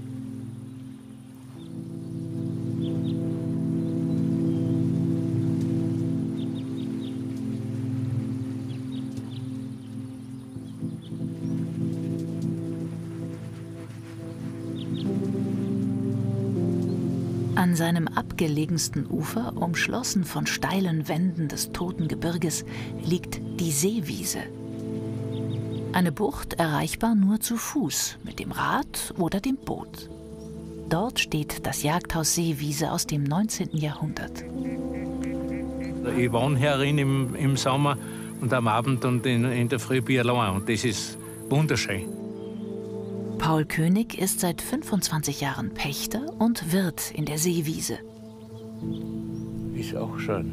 An seinem abgelegensten Ufer, umschlossen von steilen Wänden des Toten Gebirges, liegt die Seewiese. Eine Bucht erreichbar nur zu Fuß, mit dem Rad oder dem Boot. Dort steht das Jagdhaus Seewiese aus dem neunzehnten Jahrhundert. Ich wohne herin im, im Sommer und am Abend und in, in der Früh bin ich allein. Und das ist wunderschön. Paul König ist seit fünfundzwanzig Jahren Pächter und Wirt in der Seewiese. Ist auch schön.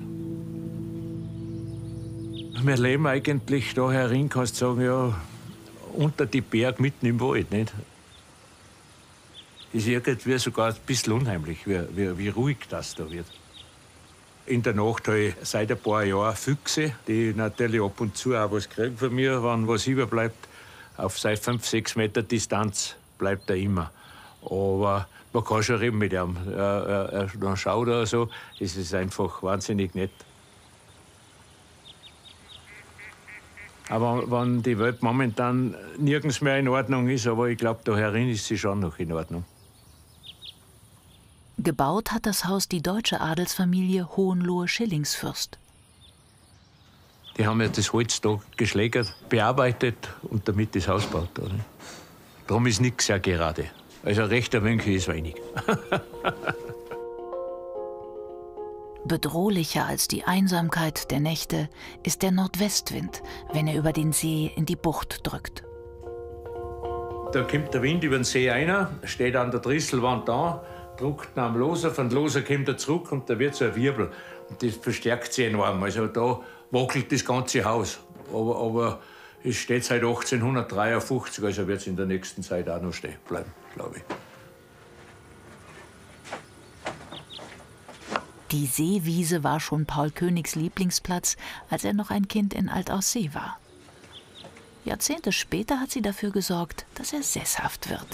Wir leben eigentlich da herin, kannst du sagen, ja, unter die Berg, mitten im Wald. Nicht? Ist irgendwie sogar ein bisschen unheimlich, wie, wie, wie ruhig das da wird. In der Nacht habe ich seit ein paar Jahren Füchse, die natürlich ab und zu auch was kriegen von mir, wenn was überbleibt. Auf seit fünf, sechs Meter Distanz bleibt er immer. Aber man kann schon reden mit ihm. Er, er, er schaut oder so. Es ist einfach wahnsinnig nett. Aber wenn die Welt momentan nirgends mehr in Ordnung ist, aber ich glaube, da herin ist sie schon noch in Ordnung. Gebaut hat das Haus die deutsche Adelsfamilie Hohenlohe-Schillingsfürst. Die haben ja das Holz da geschlägert, bearbeitet und damit das Haus gebaut. Oder? Darum ist nichts sehr gerade. Also ein rechter Winkel ist wenig. Bedrohlicher als die Einsamkeit der Nächte ist der Nordwestwind, wenn er über den See in die Bucht drückt. Da kommt der Wind über den See rein, steht an der Drisselwand da, drückt am Loser, von Loser kommt er zurück und da wird so ein Wirbel. Und das verstärkt sich enorm. Also da wackelt das ganze Haus. Aber, aber es steht seit achtzehnhundertdreiundfünfzig, also wird es in der nächsten Zeit auch noch stehen bleiben, glaube ich. Die Seewiese war schon Paul Königs Lieblingsplatz, als er noch ein Kind in Altaussee war. Jahrzehnte später hat sie dafür gesorgt, dass er sesshaft wird.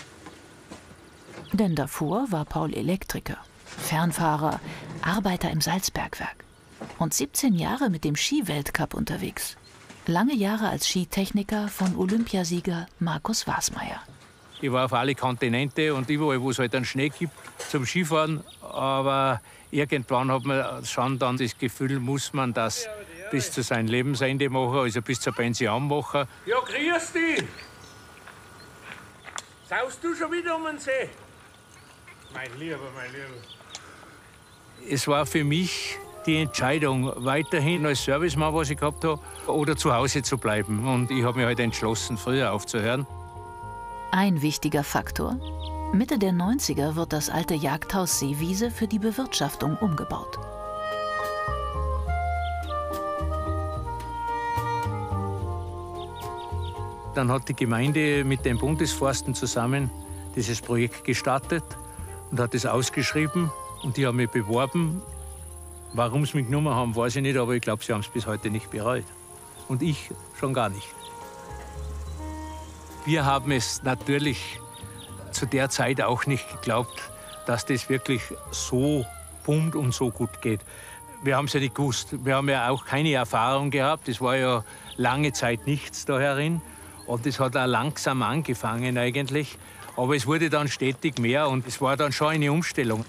Denn davor war Paul Elektriker, Fernfahrer, Arbeiter im Salzbergwerk und siebzehn Jahre mit dem Skiweltcup unterwegs. Lange Jahre als Skitechniker von Olympiasieger Markus Wasmeier. Ich war auf alle Kontinente und überall, wo es halt einen Schnee gibt zum Skifahren. Aber irgendwann hat man schon dann das Gefühl, muss man das bis zu seinem Lebensende machen, also bis zur Pension machen. Ja, grüß dich! Saust du schon wieder um den See? Mein Lieber, mein Lieber. Es war für mich die Entscheidung, weiterhin als Servicemann, was ich gehabt habe, oder zu Hause zu bleiben. Und ich habe mich halt entschlossen, früher aufzuhören. Ein wichtiger Faktor: Mitte der neunziger wird das alte Jagdhaus Seewiese für die Bewirtschaftung umgebaut. Dann hat die Gemeinde mit den Bundesforsten zusammen dieses Projekt gestartet und hat es ausgeschrieben. Und die haben mich beworben. Warum sie mich genommen haben, weiß ich nicht, aber ich glaube, sie haben es bis heute nicht bereut. Und ich schon gar nicht. Wir haben es natürlich zu der Zeit auch nicht geglaubt, dass das wirklich so pumpt und so gut geht. Wir haben es ja nicht gewusst. Wir haben ja auch keine Erfahrung gehabt. Es war ja lange Zeit nichts da herin. Und es hat auch langsam angefangen eigentlich. Aber es wurde dann stetig mehr und es war dann schon eine Umstellung.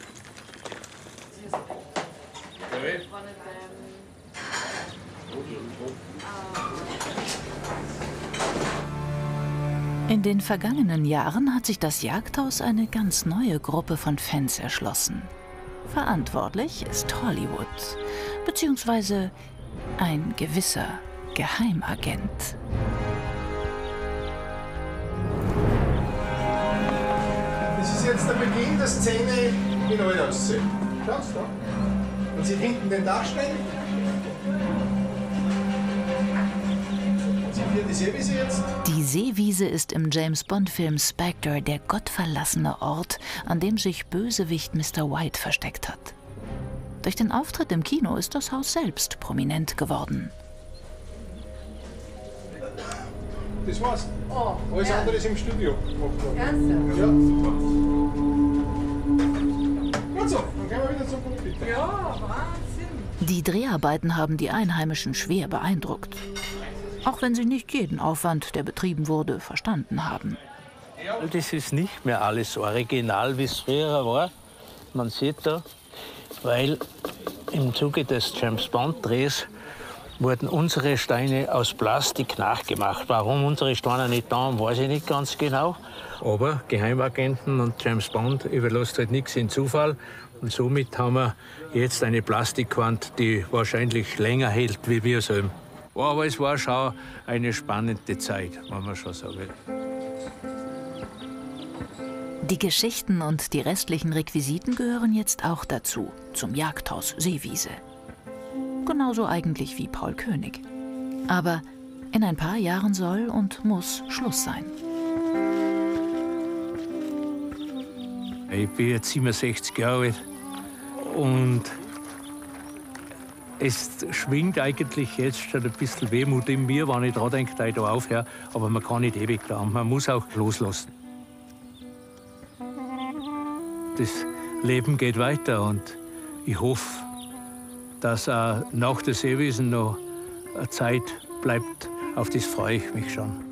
In den vergangenen Jahren hat sich das Jagdhaus eine ganz neue Gruppe von Fans erschlossen. Verantwortlich ist Hollywood, beziehungsweise ein gewisser Geheimagent. Das ist jetzt der Beginn der Szene in Aldaussee. Schaut's da. Man sieht hinten den Dachstein. Man sieht hier die Seewiese jetzt. Die Seewiese ist im James-Bond-Film Spectre der gottverlassene Ort, an dem sich Bösewicht Mister White versteckt hat. Durch den Auftritt im Kino ist das Haus selbst prominent geworden. Das war's. Oh, alles ja. andere ist im Studio. Ernsthaft? Ja. Gut so, dann gehen wir wieder zum Punkt, bitte. Ja, Wahnsinn. Die Dreharbeiten haben die Einheimischen schwer beeindruckt. Auch wenn sie nicht jeden Aufwand, der betrieben wurde, verstanden haben. Das ist nicht mehr alles so original, wie es früher war. Man sieht da, weil im Zuge des James-Bond-Drehs wurden unsere Steine aus Plastik nachgemacht. Warum unsere Steine nicht da haben, weiß ich nicht ganz genau. Aber Geheimagenten und James Bond überlässt halt nichts in Zufall. Und somit haben wir jetzt eine Plastikwand, die wahrscheinlich länger hält wie wir selber. Aber es war schon eine spannende Zeit, wenn man schon sagen will. Die Geschichten und die restlichen Requisiten gehören jetzt auch dazu, zum Jagdhaus Seewiese. Genauso eigentlich wie Paul König. Aber in ein paar Jahren soll und muss Schluss sein. Ich bin jetzt siebenundsechzig Jahre alt und es schwingt eigentlich jetzt schon ein bisschen Wehmut in mir, wenn ich daran denke, dass ich da aufhöre. Aber man kann nicht ewig bleiben, man muss auch loslassen. Das Leben geht weiter und ich hoffe, dass auch nach der Seewiesen noch eine Zeit bleibt. Auf das freue ich mich schon.